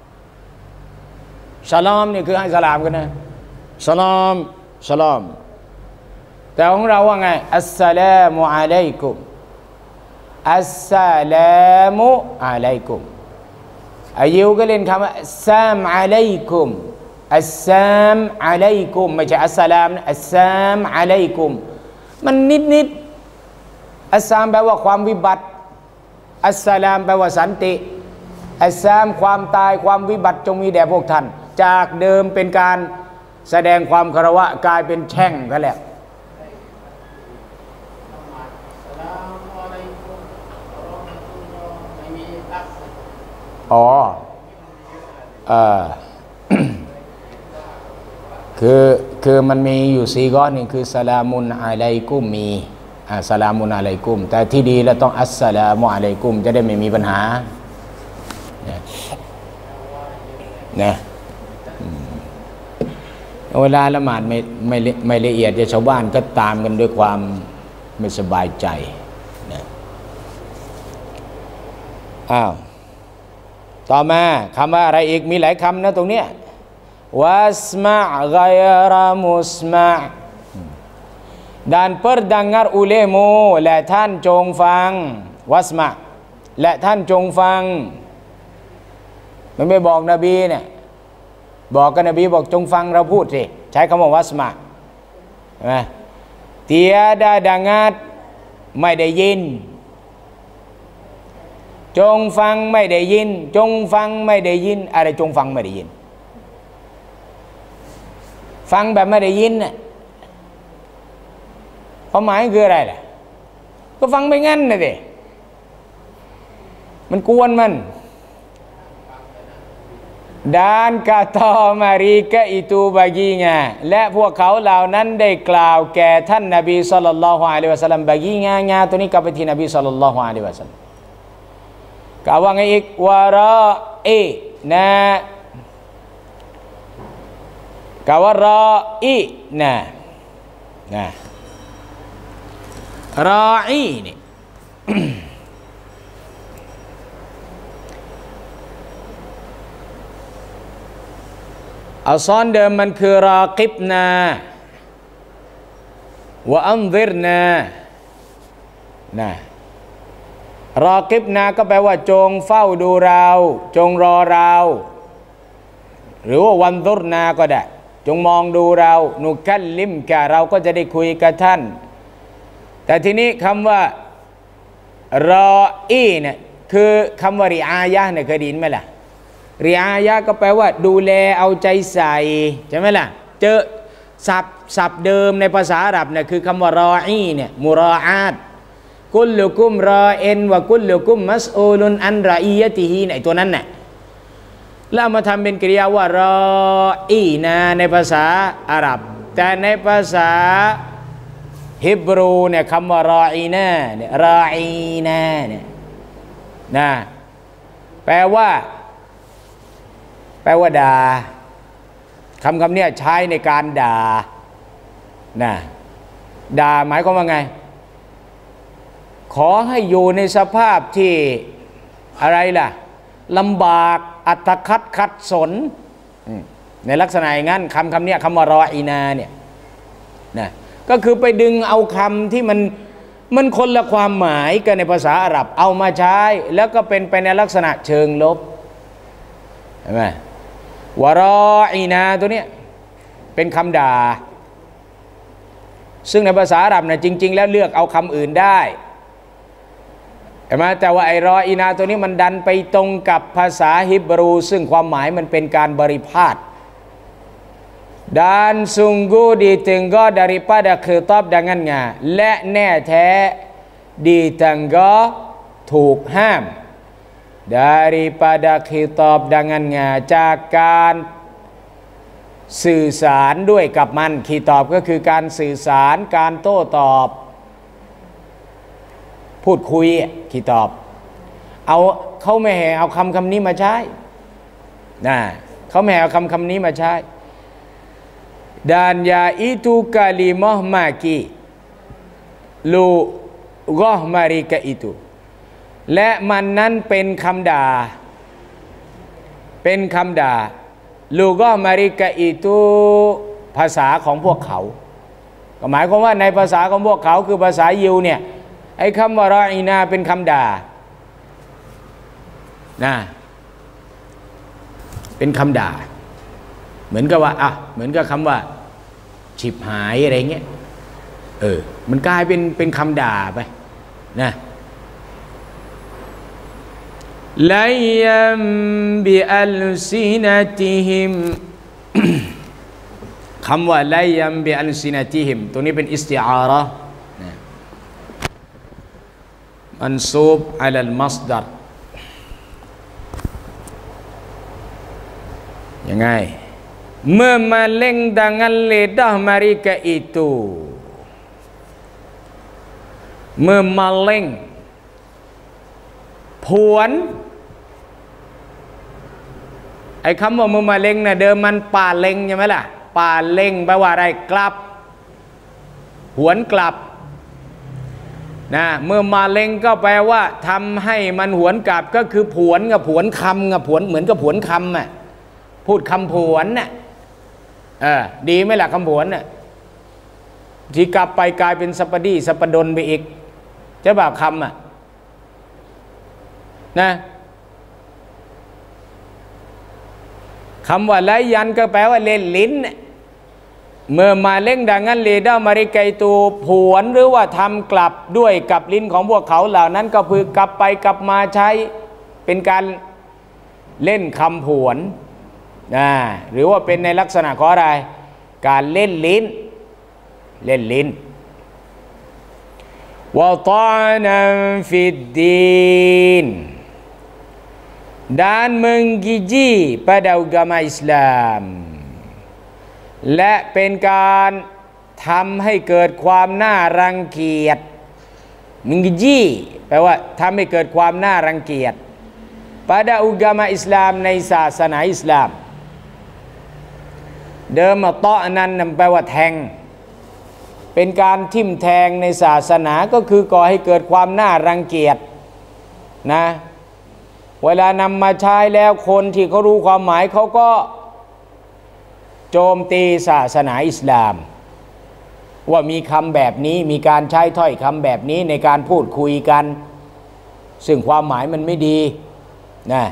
สลามนี่คือให้สลามกันนะสลามสลามแต่ของเราว่าไงอัสสลามุอะลัยกุมอัสสลามุอะลัยกุมอายุก็เล่นคำว่าอัสซามอะลัยกุมอัสซามอะลัยกุมไม่ใช่อัสสลามนะอัสซามอะลัยกุมมันนิดนิดอัสซามแปลว่าความวิบัติอัสสลามแปลว่าสันติอัสซามความตายความวิบัติจงมีแด่พวกท่านจากเดิมเป็นการแสดงความคารวะกลายเป็นแช่งกันแล้วอ๋อเออ คือคือมันมีอยู่สี่ก้อนนี่คือสลามุนอะลัยกุมมีอ่าสลามุนอะลัยกุมแต่ที่ดีแล้วต้องอัสสลามุอะลัยกุมจะได้ไม่มีปัญหาเนี่ยนะเวลาละหมาดไม่ไม่ไม่ละเอียดจะชาวบ้านก็ตามกันด้วยความไม่สบายใจนะอ้าวต่อมาคำว่าอะไรอีกมีหลายคำนะตรงเนี้ยวัสมะไกรามุสมะ dan perdengar olehmu และท่านจงฟังวัสมะและท่านจงฟังมันไม่บอกนบีเนี่ยบอกกับนบีบอกจงฟังเราพูดสิใช้คำว่าวัสมะใช่ไหม tiada dengar ไม่ได้ยินจงฟังไม่ได้ยินจงฟังไม่ได้ยินอะไรจงฟังไม่ได้ยินฟังแบบไม่ได้ยินน่ะความหมายคืออะไรล่ะก็ฟังไปงั้นนะดิมันกวนมัน dan kata mereka itu baginya และพวกเขาเหล่านั้นได้กล่าวแก่ท่านนบีศ็อลลัลลอฮุอะลัยฮิวะซัลลัม baginya งาตัวนี้กลับไปที่นบีศ็อลลัลลอฮุอะลัยฮิวะซัลลัมกล่าวว่าไงอีกวะรออีนะกล่าวว่ารออีนะนะรออีนี่ อัลซอนเดิมมันคือรากิบนาวะอันซิรนานะรอกิบนาก็แปลว่าจงเฝ้าดูเราจงรอเราหรือว่าวันซุรนาก็ได้จงมองดูเรานุกัลลิมกะเราก็จะได้คุยกับท่านแต่ทีนี้คำว่ารออีเนี่ยคือคำว่าริอายะเนี่ยเคยได้ยินไหมล่ะริอายะก็แปลว่าดูแลเอาใจใส่ใช่ไหมล่ะเจอศัพท์ศัพท์เดิมในภาษาอาหรับเนี่ยคือคำว่ารออีเนี่ยมุรออาตกุลลุกุมรอเอ็นวะกุลลุกุมมัสอูลุนอันรออียะติฮีเนี่ยตัวนั้นน่ะแล้วมาทำเป็นกริยาว่ารออีนะในภาษาอาหรับแต่ในภาษาฮิบรูเนี่ยคำว่ารออีนะเนี่ยรออีนะเนี่ยนะแปลว่าแปลว่าด่าคำคำนี้ใช้ในการด่านะด่าหมายความว่าไงขอให้อยู่ในสภาพที่อะไรล่ะลำบากอัตคัดขัดสนในลักษณะอย่างนั้นคำคำนี้คำว่ารออีนาเนี่ยนะก็คือไปดึงเอาคำที่มันมันคนละความหมายกันในภาษาอาหรับเอามาใช้แล้วก็เป็นไปในลักษณะเชิงลบเห็นไหมวะรออีนาตัวเนี้ยเป็นคำด่าซึ่งในภาษาอาหรับเนี่ยจริงๆแล้วเลือกเอาคำอื่นได้ใช่ไหมแต่ว่าไอ้รออีนาตัวนี้มันดันไปตรงกับภาษาฮิบรูซึ่งความหมายมันเป็นการบริพาท dan sungguh ditenggah daripada khitab dengannya และแน่แท้ ditenggah ถูกห้าม daripada khitab dengannya จากการสื่อสารด้วยกับมันคีตอบก็คือการสื่อสารการโต้ตอบพูดคุยคีตอบเอาเขาไม่ให้เอาคำคำนี้มาใช้นะเขาไม่ให้เอาคำคำนี้มาใช้ dan yaitu kalimah maki lu ghah mereka itu และมันนั้นเป็นคำด่าเป็นคำด่าลูกอมาริกาอิตูภาษาของพวกเขาก็หมายความว่าในภาษาของพวกเขาคือภาษายิวเนี่ยไอ้คำว่ารออีนาเป็นคำด่านะเป็นคำด่าเหมือนกับว่าอ่ะเหมือนกับคำว่าฉิบหายอะไรเงี้ยเออมันกลายเป็นเป็นคำด่าไปนะลัยัมบิอัลซินาติฮิมคำว่าลัยัมบิอัลซินาติฮิมตัวนี้เป็นอิสติอาระห์มันซูบอัลลมัสดัรยังไงmemaling dengan lidah mereka itu memaling ผวนไอ้คำว่ามือมาเล็งนะเดิมมันป่าเล็งใช่ไหมล่ะป่าเล็งแปลว่าอะไรกลับหวนกลับนะเมื่อมาเล็งก็แปลว่าทำให้มันหวนกลับก็คือผวนกับผวนคำกับผวนเหมือนกับผวนคำอ่ะพูดคำผวนน่ะเออดีไหมล่ะคำผวนน่ะที่กลับไปกลายเป็นสัปดีสัปดนไปอีกจะแบบคำอ่ะนะคำว่าไลยันก็แปลว่าเล่นลิ้นเมื่อมาเล่งดังนั้นเลด้ามาริกาตูผวนหรือว่าทำกลับด้วยกับลิ้นของพวกเขาเหล่านั้นก็คือกลับไปกลับมาใช้เป็นการเล่นคำผวนนะหรือว่าเป็นในลักษณะของอะไรการเล่นลิ้นเล่นลิ้นวะตานันฟิดดีนdan menggigi pada agama Islam และเป็นการทำให้เกิดความน่ารังเกียจมิงจีแปลว่าทำให้เกิดความน่ารังเกียจ pada agama Islam ในศาสนาอิสลามเดิมมาตอนั้นแปลว่าแทงเป็นการทิ่มแทงในศาสนาก็คือก่อให้เกิดความน่ารังเกียจนะเวลานำมาใช้แล้วคนที่เขารู้ความหมายเขาก็โจมตีศาสนาอิสลามว่ามีคำแบบนี้มีการใช้ถ้อยคำแบบนี้ในการพูดคุยกันซึ่งความหมายมันไม่ดีนะ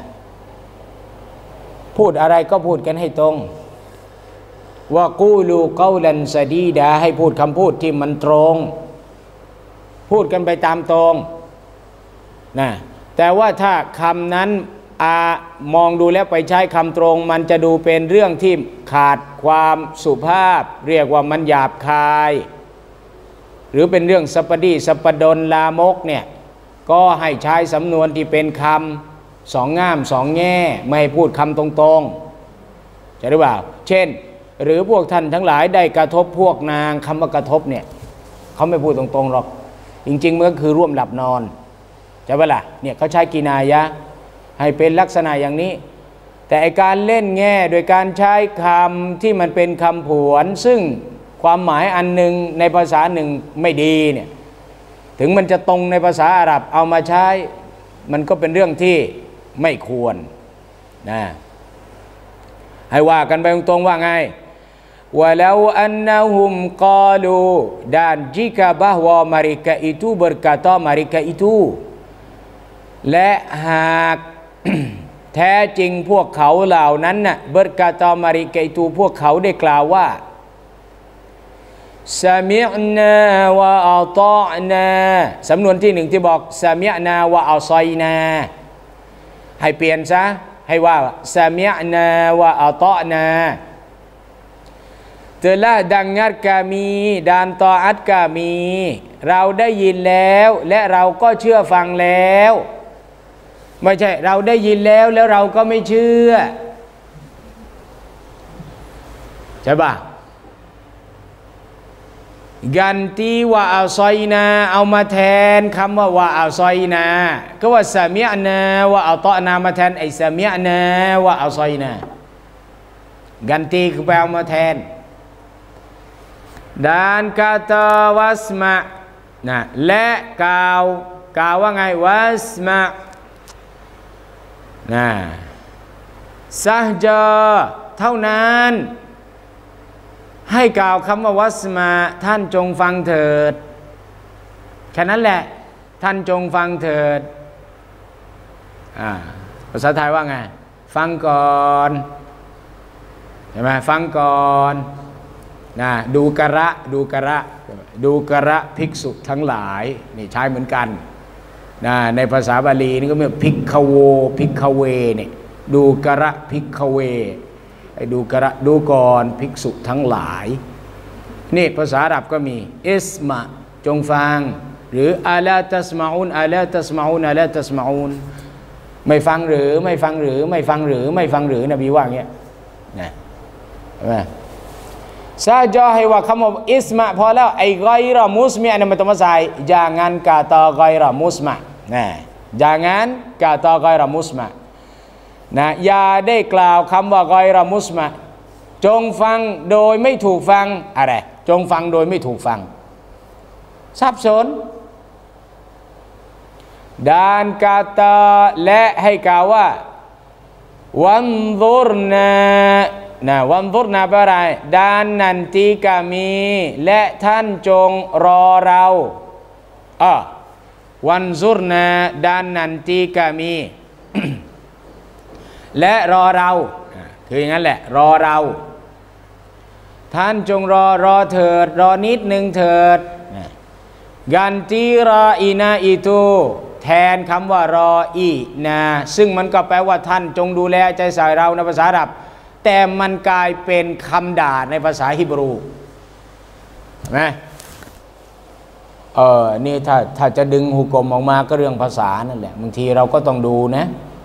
พูดอะไรก็พูดกันให้ตรงว่ากูลูเกาลันซะดีดาให้พูดคำพูดที่มันตรงพูดกันไปตามตรงนะแต่ว่าถ้าคำนั้นอามองดูแล้วไปใช้คำตรงมันจะดูเป็นเรื่องที่ขาดความสุภาพเรียกว่ามันหยาบคายหรือเป็นเรื่องสัปดีสัปดนลามกเนี่ยก็ให้ใช้สำนวนที่เป็นคำสองง่ามสองแง่ไม่ให้พูดคำตรงๆใช่หรือเปล่าเช่นหรือพวกท่านทั้งหลายได้กระทบพวกนางคำว่ากระทบเนี่ยเขาไม่พูดตรงๆหรอกจริงๆมันก็คือร่วมหลับนอนใช่ปะล่ะเนี่ยเขาใช้กินายะให้เป็นลักษณะอย่างนี้แต่ไอการเล่นแง่โดยการใช้คำที่มันเป็นคำผวนซึ่งความหมายอันหนึ่งในภาษาหนึ่งไม่ดีเนี่ยถึงมันจะตรงในภาษาอาหรับเอามาใช้มันก็เป็นเรื่องที่ไม่ควรนะให้ว่ากันไปตรงๆว่าไงwalau annahum qalu dan jika bahwa mereka itu berkata mereka itu และหาก แท้จริงพวกเขาเหล่านั้นน่ะ berkata mereka itu พวกเขาได้กล่าวว่าซามิอนาวะอัตอนาสำนวนที่หนึ่งที่บอกซามิอนาวะอัลซอยนาให้เปลี่ยนซะให้ว่าซามิอนาวะอัตอนา telah dengar kami dan taat kami เราได้ยินแล้วและเราก็เชื่อฟังแล้วไม่ใช่เราได้ยินแล้วแล้วเราก็ไม่เชื่อใช่ป่ะganti wa asaina เอามาแทนคำว่าวะอัลซอยนาก็ว่าซามิอนะวะอัตอนามาแทนไอ้ซามิอนะวะอัลซอยนา ganti คือแปลมาแทน dan kata wasma นะและกล่าวกล่าวว่าไง wasma นะซะจาเท่านั้นให้กล่าวคำว่าวัสมาท่านจงฟังเถิดแค่นั้นแหละท่านจงฟังเถิดอ่าภาษาไทยว่าไงฟังก่อนใช่ไหมฟังก่อนนะดูกระดูกระดูกระภิกษุทั้งหลายนี่ใช้เหมือนกันนะในภาษาบาลีนี่ก็มีภิกขโวภิกขเวเนี่ยดูกระภิกขเวดูกระดูก่อนภิกษุทั้งหลายนี่ภาษาอาหรับก็มีอิสมาจงฟังหรืออาลาตัสมาอุนอาลาตัสมาอุนอาลาตัสมาอุนไม่ฟังหรือไม่ฟังหรือไม่ฟังหรือไม่ฟังหรือนบีว่าอย่างเงี้ยนะใช่ไหมซาจอให้ว่าคำว่าอิสมาพอแล้วไอ้ไกรมุสมีอันนั้นไม่ต้องมาใส่ jangan kata gaira musma นะ jangan kata gaira musmaนะอย่าได้กล่าวคำว่าไกรมุสมาจงฟังโดยไม่ถูกฟังอะไรจงฟังโดยไม่ถูกฟังสับสนดานกาตาและให้กล่าวว่าวันซุรนานะวันซุรนาแปลอะไรดานนันติกามีและท่านจงรอเราอ่ะวันซุรนาดานนันติกามีและรอเราคืออย่างนั้นแหละรอเราท่านจงรอรอเถิดรอนิดหนึ่งเถิดกันติรออีนาอิตูแทนคำว่ารออีนาซึ่งมันก็แปลว่าท่านจงดูแลใจใส่เราในภาษาอาหรับแต่มันกลายเป็นคำด่าในภาษาฮิบรูเห็นไหมเออนี่ถ้าถ้าจะดึงหุกกลมออกมาก็เรื่องภาษานั่นแหละบางทีเราก็ต้องดูนะ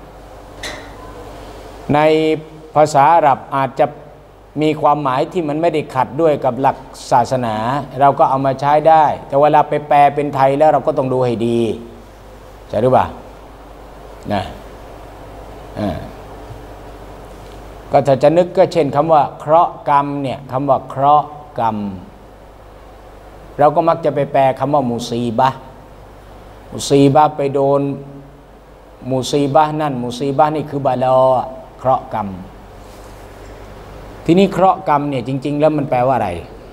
ในภาษาอาหรับอาจจะมีความหมายที่มันไม่ได้ขัดด้วยกับหลักศาสนาเราก็เอามาใช้ได้แต่เวลาไปแปลเป็นไทยแล้วเราก็ต้องดูให้ดีใช่หรือเปล่านะอ่าก็ถ้าจะนึกก็เช่นคำว่าเคราะห์กรรมเนี่ยคำว่าเคราะห์กรรมเราก็มักจะไปแปลคำว่ามุซีบะห์มุซีบะห์ไปโดนมุซีบะห์นั่นมุซีบะห์นี่คือบาลอเคราะห์กรรมทีนี้เคราะห์กรรมเนี่ยจริงๆแล้วมันแปลว่าอะไร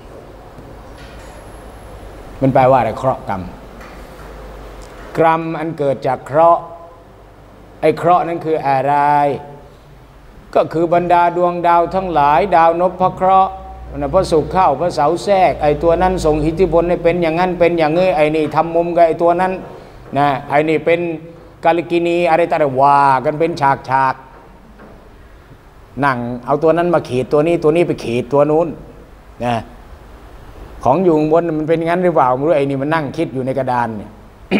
มันแปลว่าอะไรเคราะห์กรรมกรรมอันเกิดจากเคราะห์ไอ้เคราะห์นั้นคืออะไรก็คือบรรดาดวงดาวทั้งหลายดาวนพเคราะห์พระศุกร์เข้าพระเสาร์แทรกไอ้ตัวนั้นส่งอิทธิพลให้เป็นอย่างนั้นเป็นอย่างนี้ไอ้นี่ทำมุมกับไอ้ตัวนั้นนะไอ้นี่เป็นกาลกินีอะไรต่างๆว่ากันเป็นฉากฉากนั่งเอาตัวนั้นมาขีดตัวนี้ตัวนี้ไปขีดตัวนู้นนะของอยู่บนมันเป็นงั้นหรือเปล่าไม่รู้ไอ้นี่มันนั่งคิดอยู่ในกระดานเนี่ย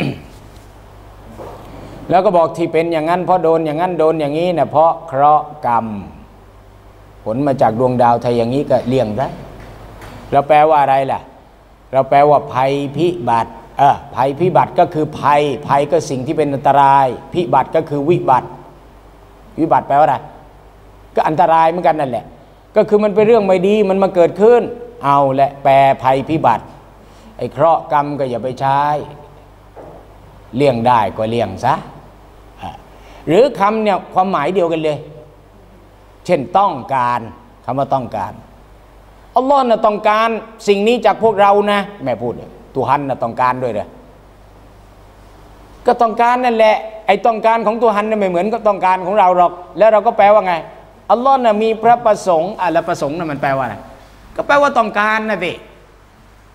แล้วก็บอกที่เป็นอย่างนั้นเพราะโดนอย่างนั้นโดนอย่างนี้เนี่ยเพราะเคราะห์กรรมผลมาจากดวงดาวไทยอย่างนี้ก็เลี่ยงได้เราแปลว่าอะไรล่ะเราแปลว่าภัยพิบัติเออภัยพิบัติก็คือภัยภัยก็สิ่งที่เป็นอันตรายพิบัติก็คือวิบัติวิบัติแปลว่าอะไรก็อันตรายเหมือนกันนั่นแหละก็คือมันเป็นเรื่องไม่ดีมันมาเกิดขึ้นเอาแหละแปลภัยพิบัติไอ้เคราะห์กรรมก็อย่าไปใช้เลี่ยงได้ก็เลี่ยงซะหรือคำเนี่ยความหมายเดียวกันเลยเช่นต้องการคำว่าต้องการอัลลอฮ์น่ะต้องการสิ่งนี้จากพวกเรานะแม่พูดTuhanน่ะต้องการด้วยเลยก็ต้องการนั่นแหละไอ้ต้องการของTuhanน่ะไม่เหมือนกับต้องการของเราหรอกแล้วเราก็แปลว่าไงอัลลอฮ์น่ะมีพระประสงค์อ่ะแล้วประสงค์น่ะมันแปลว่าอะไรก็แปลว่าต้องการนะสิ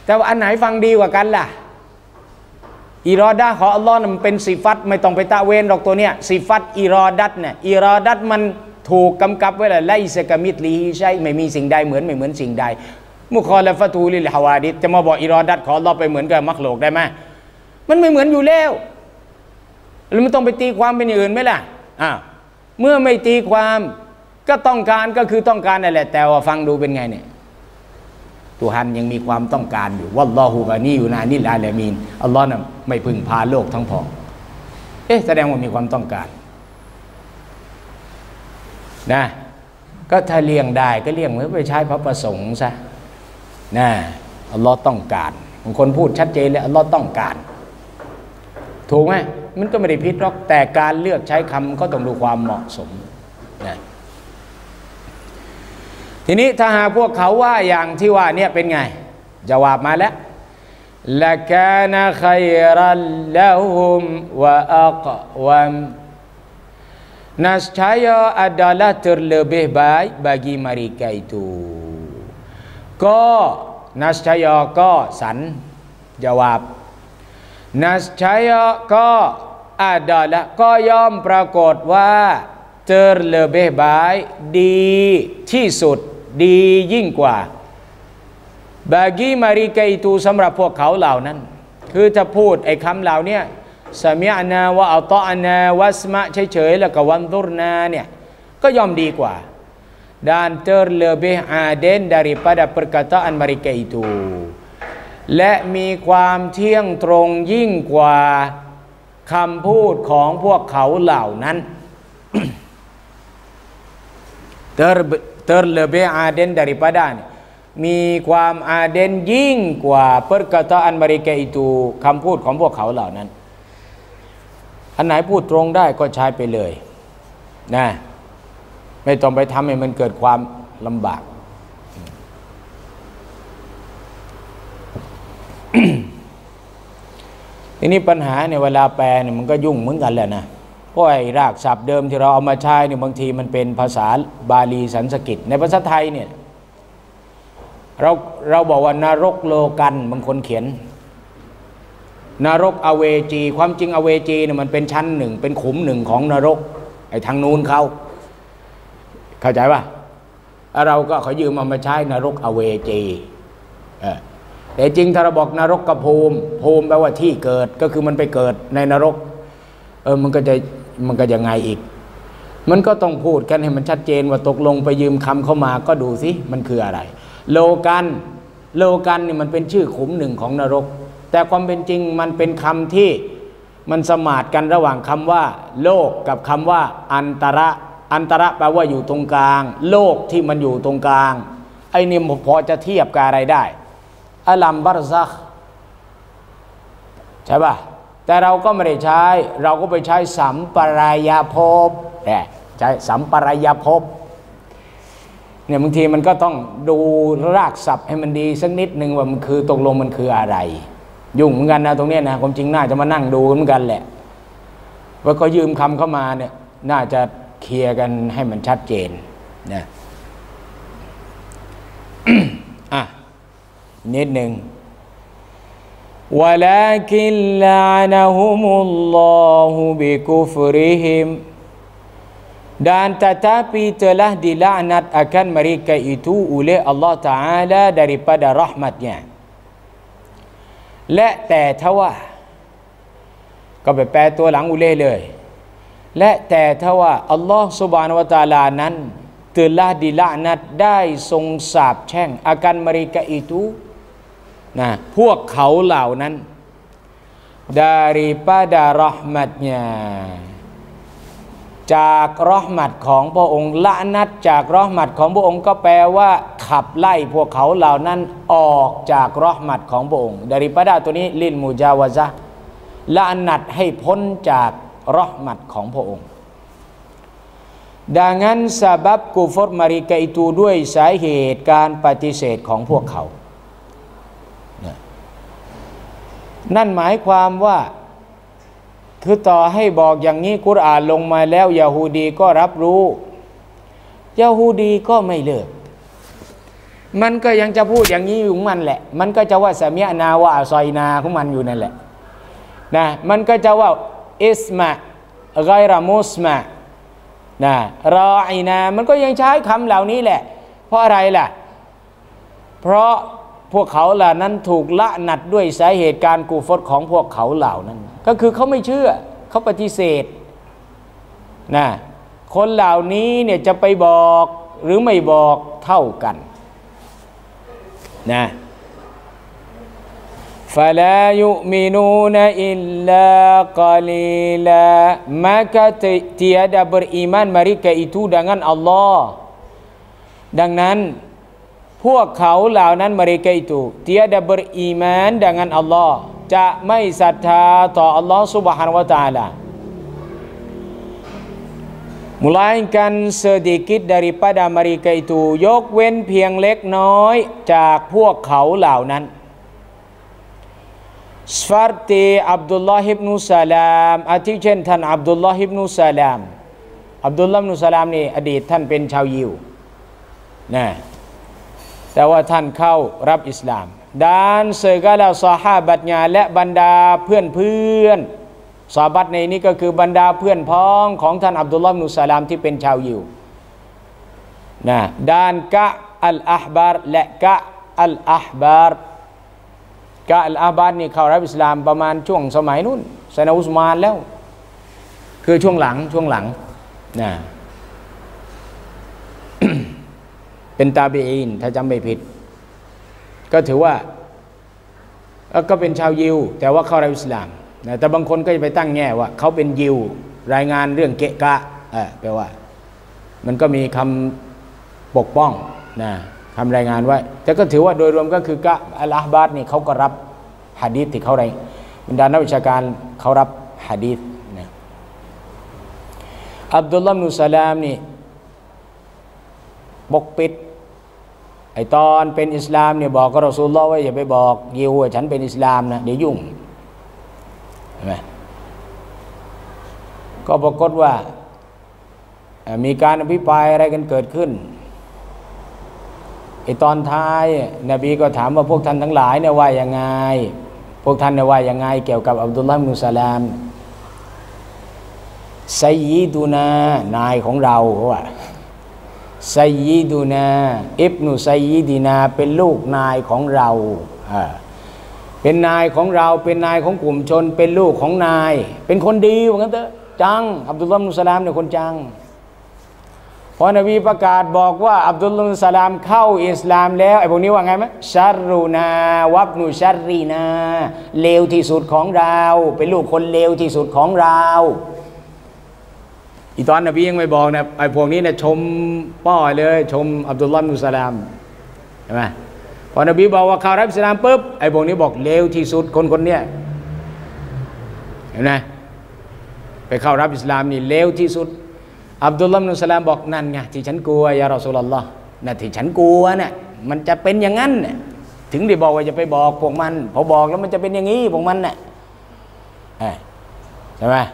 แต่ว่าอันไหนฟังดีกว่ากันล่ะอิรอดะห์ของอัลลอฮ์มันเป็นสิฟัตไม่ต้องไปตะเวนหรอกตัวเนี้ยสิฟัตอิรอดัตเนี่ยอิรอดัตมันถูกกำกับไว้แล้วไลซะกะมิตลีฮิใช่ไม่มีสิ่งใดเหมือนไม่เหมือนสิ่งใดมุคอลฟะตูลิลฮาวาดิษจะมาบอกอิรอดัตของอัลลอฮ์ไปเหมือนกับมักลุกได้ไหมมันไม่เหมือนอยู่แล้วแล้วมันต้องไปตีความเป็นอย่างอื่นไหมล่ะอ่าเมื่อไม่ตีความก็ต้องการก็คือต้องการนั่นแหละแต่ว่าฟังดูเป็นไงเนี่ยตุฮันยังมีความต้องการอยู่วัลลอฮุกานีอยู่นานิลอาลามีนอัลลอฮ์น่ะไม่พึ่งพาโลกทั้งพองเอ๊ะแสดงว่ามีความต้องการนะก็ถ้าเลี่ยงได้ก็เลี่ยงไว้ไปใช้พระประสงค์ซะนะอัลลอฮ์ต้องการบางคนพูดชัดเจนเลยอัลลอฮ์ต้องการถูกไหมมันก็ไม่ได้ผิดหรอกแต่การเลือกใช้คำก็ต้องดูความเหมาะสมนะทีนี้ถ้าหากพวกเขาว่าอย่างที่ว่าเนี่ยเป็นไงจาวาบมาแล้วละกานะคัยรัลละฮุมวะอักวัมNescaya adalah terlebih baik bagi mereka itu ก็ nescaya ก็สันจาวาบ nescaya ก็ adalah ก็ย่อมปรากฏว่า terlebih baik ดีที่สุดดียิ่งกว่า bagi mereka itu สำหรับพวกเขาเหล่านั้นคือจะพูดไอ้คำเหล่านี้สมิอ์นาวะอัตอ์นาวัสมะเฉยๆแล้วก็วันซุรนาเนี่ยก็ย่อมดีกว่า dan terlebih adil daripada perkataan mereka itu และมีความเที่ยงตรงยิ่งกว่าคำพูดของพวกเขาเหล่านั้น terlebih adil daripada มีความอาเดนยิ่งกว่า perkataan mereka itu คำพูดของพวกเขาเหล่านั้นอันไหนพูดตรงได้ก็ใช้ไปเลยนะไม่ต้องไปทำให้มันเกิดความลำบาก ทีนี้ปัญหาในเวลาแปลเนี่ยมันก็ยุ่งเหมือนกันแหละนะเพราะไอ้รากศัพท์เดิมที่เราเอามาใช้เนี่ยบางทีมันเป็นภาษาบาลีสันสกฤตในภาษาไทยเนี่ยเราเราบอกว่านรกโลกันบางคนเขียนนรกอเวจีความจริงอเวจีเนี่ยมันเป็นชั้นหนึ่งเป็นขุมหนึ่งของนรกไอ้ทางนู้นเขาเข้าใจป่ะเราก็เขายืมมามาใช้นรกอเวจีแต่จริงถ้าเราบอกนรกกภูมิภูมิแปลว่าที่เกิดก็คือมันไปเกิดในนรกเออมันก็จะมันก็ยังไงอีกมันก็ต้องพูดกันให้มันชัดเจนว่าตกลงไปยืมคำเข้ามาก็ดูสิมันคืออะไรโลกันโลกันนี่มันเป็นชื่อขุมหนึ่งของนรกแต่ความเป็นจริงมันเป็นคำที่มันสมาทกันระหว่างคำว่าโลกกับคำว่าอันตระอันตระแปลว่าอยู่ตรงกลางโลกที่มันอยู่ตรงกลางไอ้นี่พอจะเทียบกับอะไรได้อัลลัมบารซักใช่ป่ะแต่เราก็ไม่ได้ใช้เราก็ไปใช้สัมปรายภพแต่ใช้สัมปรายภพเนี่ยบางทีมันก็ต้องดูรากศัพท์ให้มันดีสักนิดหนึ่งว่ามันคือตกลงมันคืออะไรยุ่งเหมือนกันนะตรงนี้นะความจริงน่าจะมานั่งดูเหมือนกันแหละว่าเขายืมคำเข้ามาเนี่ยน่าจะเคลียร์กันให้มันชัดเจนนะ อ่ะนิดหนึ่ง ولكن لعنهم الله بكفرهم dan tetapi telah dilaknat akan mereka itu oleh Allah Ta'ala daripada rahmatnya และแต่ทว่าก็ไปแปลตัวหลังอุเลเลยและแต่ทว่าอัลลอฮ์ Subhanahu Wa Ta'ala นั้น telah dilaknat ได้ทรงสาปแช่ง akan mereka itu นะพวกเขาเหล่านั้น daripada rahmatnyaจากรอห์มัตของพระองค์ละนัดจากรอห์มัตของพระองค์ก็แปลว่าขับไล่พวกเขาเหล่านั้นออกจากรอห์มัตของพระองค์ดาริปะดาตัวนี้ลินมูจาวะซะห์ละนัดให้พ้นจากรอห์มัตของพระองค์ดังนั้นซะบับกุฟรมาริกะอิตูด้วยสาเหตุการปฏิเสธของพวกเขานั่นหมายความว่าคือต่อให้บอกอย่างนี้กุรอานลงมาแล้วยะฮูดีก็รับรู้ยะฮูดีก็ไม่เลิกมันก็ยังจะพูดอย่างนี้อยู่มันแหละมันก็จะว่าสมีอนาวะอัซอยนาของมันอยู่นั่นแหละนะมันก็จะว่าอิสมะไกรมุสมะนะรออินามันก็ยังใช้คำเหล่านี้แหละเพราะอะไรล่ะเพราะพวกเขาเหล่านั้นถูกละหนัดด้วยสาเหตุการกูฟรของพวกเขาเหล่านั้นก็คือเขาไม่เชื่อเขาปฏิเสธนะคนเหล่านี้เนี่ยจะไปบอกหรือไม่บอกเท่ากันนะฟะลายุมินูนอิลลากอลีลา maka tiada beriman mereka itu dengan Allah ดังนั้นพวกเขาเหล่านั้น mereka itu tiada beriman dengan Allah จะไม่ศรัทธาต่อ Allah Subhanahu wa taala melainkan sedikit daripada mereka itu ยกเว้นเพียงเล็กน้อยจากพวกเขาเหล่านั้น seperti Abdullah ibn Salam อาทิเช่นท่านอับดุลลอฮ์อิบนุซาลามอับดุลลอฮ์อิบนุซาลามนี่อดีตท่านเป็นชาวยิวนะแต่ว่าท่านเข้ารับอิสลาม dan segala sahabatnya และบรรดาเพื่อนเพื่อนซอฮาบะห์ในนี้ก็คือบรรดาเพื่อนพ้องของท่านอับดุลลอฮ์อิบนุซาลามที่เป็นชาวยิวนะด้านกะอัลอะฮบาร์และกะอัลอะฮบาร์กะอัลอะฮบาร์นี่เข้ารับอิสลามประมาณช่วงสมัยนู้นสมัยอุสมานแล้วคือช่วงหลังช่วงหลังนะ เป็นตาบีอีนถ้าจำไม่ผิดก็ถือว่าก็เป็นชาวยิวแต่ว่าเข้ารับอิสลามนะแต่บางคนก็จะไปตั้งแง่ว่าเขาเป็นยิวรายงานเรื่องเกะกะเออแปลว่ามันก็มีคำปกป้องนะคำรายงานไว้แต่ก็ถือว่าโดยรวมก็คือกะอัลอะฮบาร์นี่เขาก็รับหะดีษที่เขาได้บรรดานักวิชาการเขารับหะดีษนะอับดุลลอฮ์อิบนุซาลามนี่ปกปิดไอตอนเป็นอิสลามเนี่ยบอกกับรอซูลุลลอฮ์ว่าอย่าไปบอกยิวว่าฉันเป็นอิสลามนะเดี๋ยวยุ่งเห็นไหมก็ปรากฏว่ามีการอภิปรายอะไรกันเกิดขึ้นไอตอนท้ายนบีก็ถามว่าพวกท่านทั้งหลายเนี่ยว่ายังไงพวกท่านเนี่ยว่ายังไงเกี่ยวกับอับดุลลอฮ์อิบนุซาลามไซยิดูนานายของเราเขาว่าไซยิดูนาอิบนุไซยิดีนาเป็นลูกนายของเราเป็นนายของเราเป็นนายของกลุ่มชนเป็นลูกของนายเป็นคนดีว่างั้นเถอะจังอับดุลลอฮ์อิบนุซาลามเนี่ยคนจังพอนบีประกาศบอกว่าอับดุลลอฮ์อิบนุซาลามเข้าอิสลามแล้วไอ้พวกนี้ว่าไงไหมชัรรูนาวับนุชัรรีนาเลวที่สุดของเราเป็นลูกคนเลวที่สุดของเราอีตอนนบียังไม่บอกนะไอ้พวกนี้เนี่ยชมป้อเลยชมอับดุลลอฮ์อิบนุซาลามใช่ไหมพอนบีบอกว่าเข้ารับอิสลามปุ๊บไอ้พวกนี้บอกเลวที่สุดคนคนเนี้ยเห็นไหมไปเข้ารับอิสลามนี่เลวที่สุดอับดุลลอฮ์อิบนุซาลามบอกนั่นไงที่ฉันกลัวยารอซูลุลลอฮ์นั่นที่ฉันกลัวเนี่ยมันจะเป็นอย่างนั้นเนี่ยถึงได้บอกว่าจะไปบอกพวกมันพอบอกแล้วมันจะเป็นอย่างนี้พวกมันเนี่ยใช่ไหม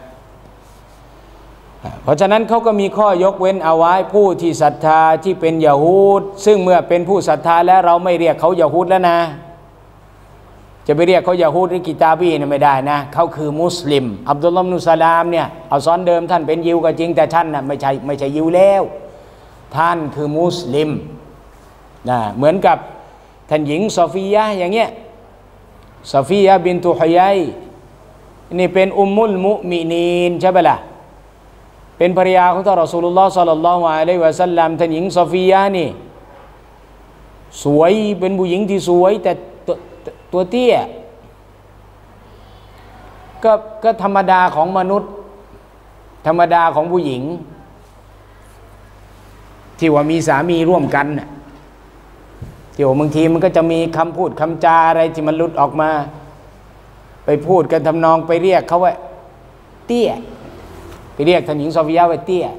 เพราะฉะนั้นเขาก็มีข้อยกเว้นเอาไว้ผู้ที่ศรัทธาที่เป็นยะฮูดซึ่งเมื่อเป็นผู้ศรัทธาแล้วเราไม่เรียกเขายะฮูดแล้วนะจะไปเรียกเขายะฮูดหรือกิตาบีเนี่ยไม่ได้นะเขาคือมุสลิมอับดุลลอฮ์อิบนุซาลามเนี่ยเอาซ้อนเดิมท่านเป็นยิวก็จริงแต่ท่านน่ะไม่ใช่ไม่ใช่ยิวแล้วท่านคือมุสลิมนะเหมือนกับท่านหญิงซอฟียะห์อย่างเงี้ยซอฟียะห์บินตุฮุยัยนี่เป็นอุมมุลมุมินีนใช่ไหมล่ะเป็นภรรยาของท่านรอซูลุลลอฮ์ศ็อลลัลลอฮุอะลัยฮิวะซัลลัมท่านหญิงซอฟียะห์นี่สวยเป็นผู้หญิงที่สวยแต่ตัวตัวเตี้ยก็ก็ธรรมดาของมนุษย์ธรรมดาของผู้หญิงที่ว่ามีสามีร่วมกันน่ะที่ว่าบางทีมันก็จะมีคำพูดคำจาอะไรที่มันหลุดออกมาไปพูดกันทำนองไปเรียกเขาว่าเตี้ยไปเรียกท่านหญิงซอฟียะห์ว่าเตี้ย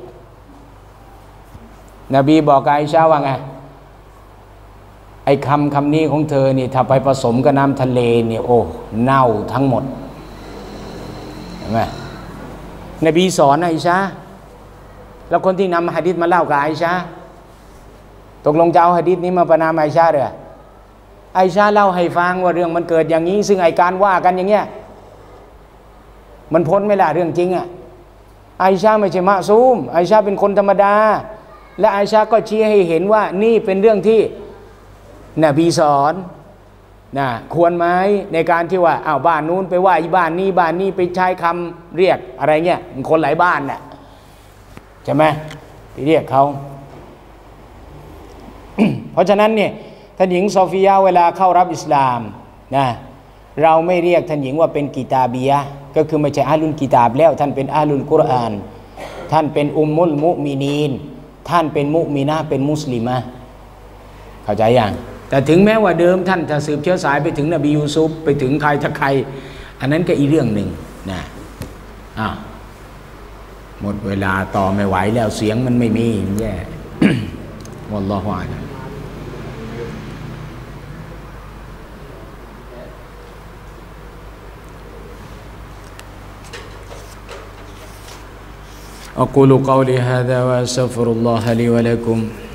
นบีบอกกับไอชาว่าไงไอ้คำคำนี้ของเธอนี่ถ้าไปผสมกับน้ำทะเลนี่โอ้เน่าทั้งหมดเห็นไหมนบีสอนไอชาแล้วคนที่นำหะดีษมาเล่ากับไอชาตกลงจะเอาหะดีษนี้มาประนามไอชาเหรอไอชาเล่าให้ฟังว่าเรื่องมันเกิดอย่างนี้ซึ่งไอการว่ากันอย่างเงี้ยมันพ้นไม่ละเรื่องจริงอ่ะไอชาไม่ใช่มะซูมไอชาเป็นคนธรรมดาและไอชาก็ชี้ให้เห็นว่านี่เป็นเรื่องที่นบีสอนนะควรไหมในการที่ว่าอ้าวบ้านนู้นไปว่าอีบ้านนี้บ้านนี้ไปใช้คำเรียกอะไรเงี้ยมันคนหลายบ้านน่ะใช่ไหมไปเรียกเขา เพราะฉะนั้นเนี่ยท่านหญิงซอฟียาเวลาเข้ารับอิสลามนะเราไม่เรียกท่านหญิงว่าเป็นกิตาบียะก็คือไม่ใช่อาลุลกิตาบแล้วท่านเป็นอาลุลกุรอานท่านเป็นอุมมุลมุมินีนท่านเป็นมุมินะเป็นมุสลิมะเข้าใจยังแต่ถึงแม้ว่าเดิมท่านจะสืบเชื้อสายไปถึงนบียูซุฟไปถึงใครทักใครอันนั้นก็อีกเรื่องหนึ่งนะอ้าวหมดเวลาต่อไม่ไหวแล้วเสียงมันไม่มีแย่ วัลลอฮุอาลัมأقول قولي هذا وأستغفر الله لي ولكم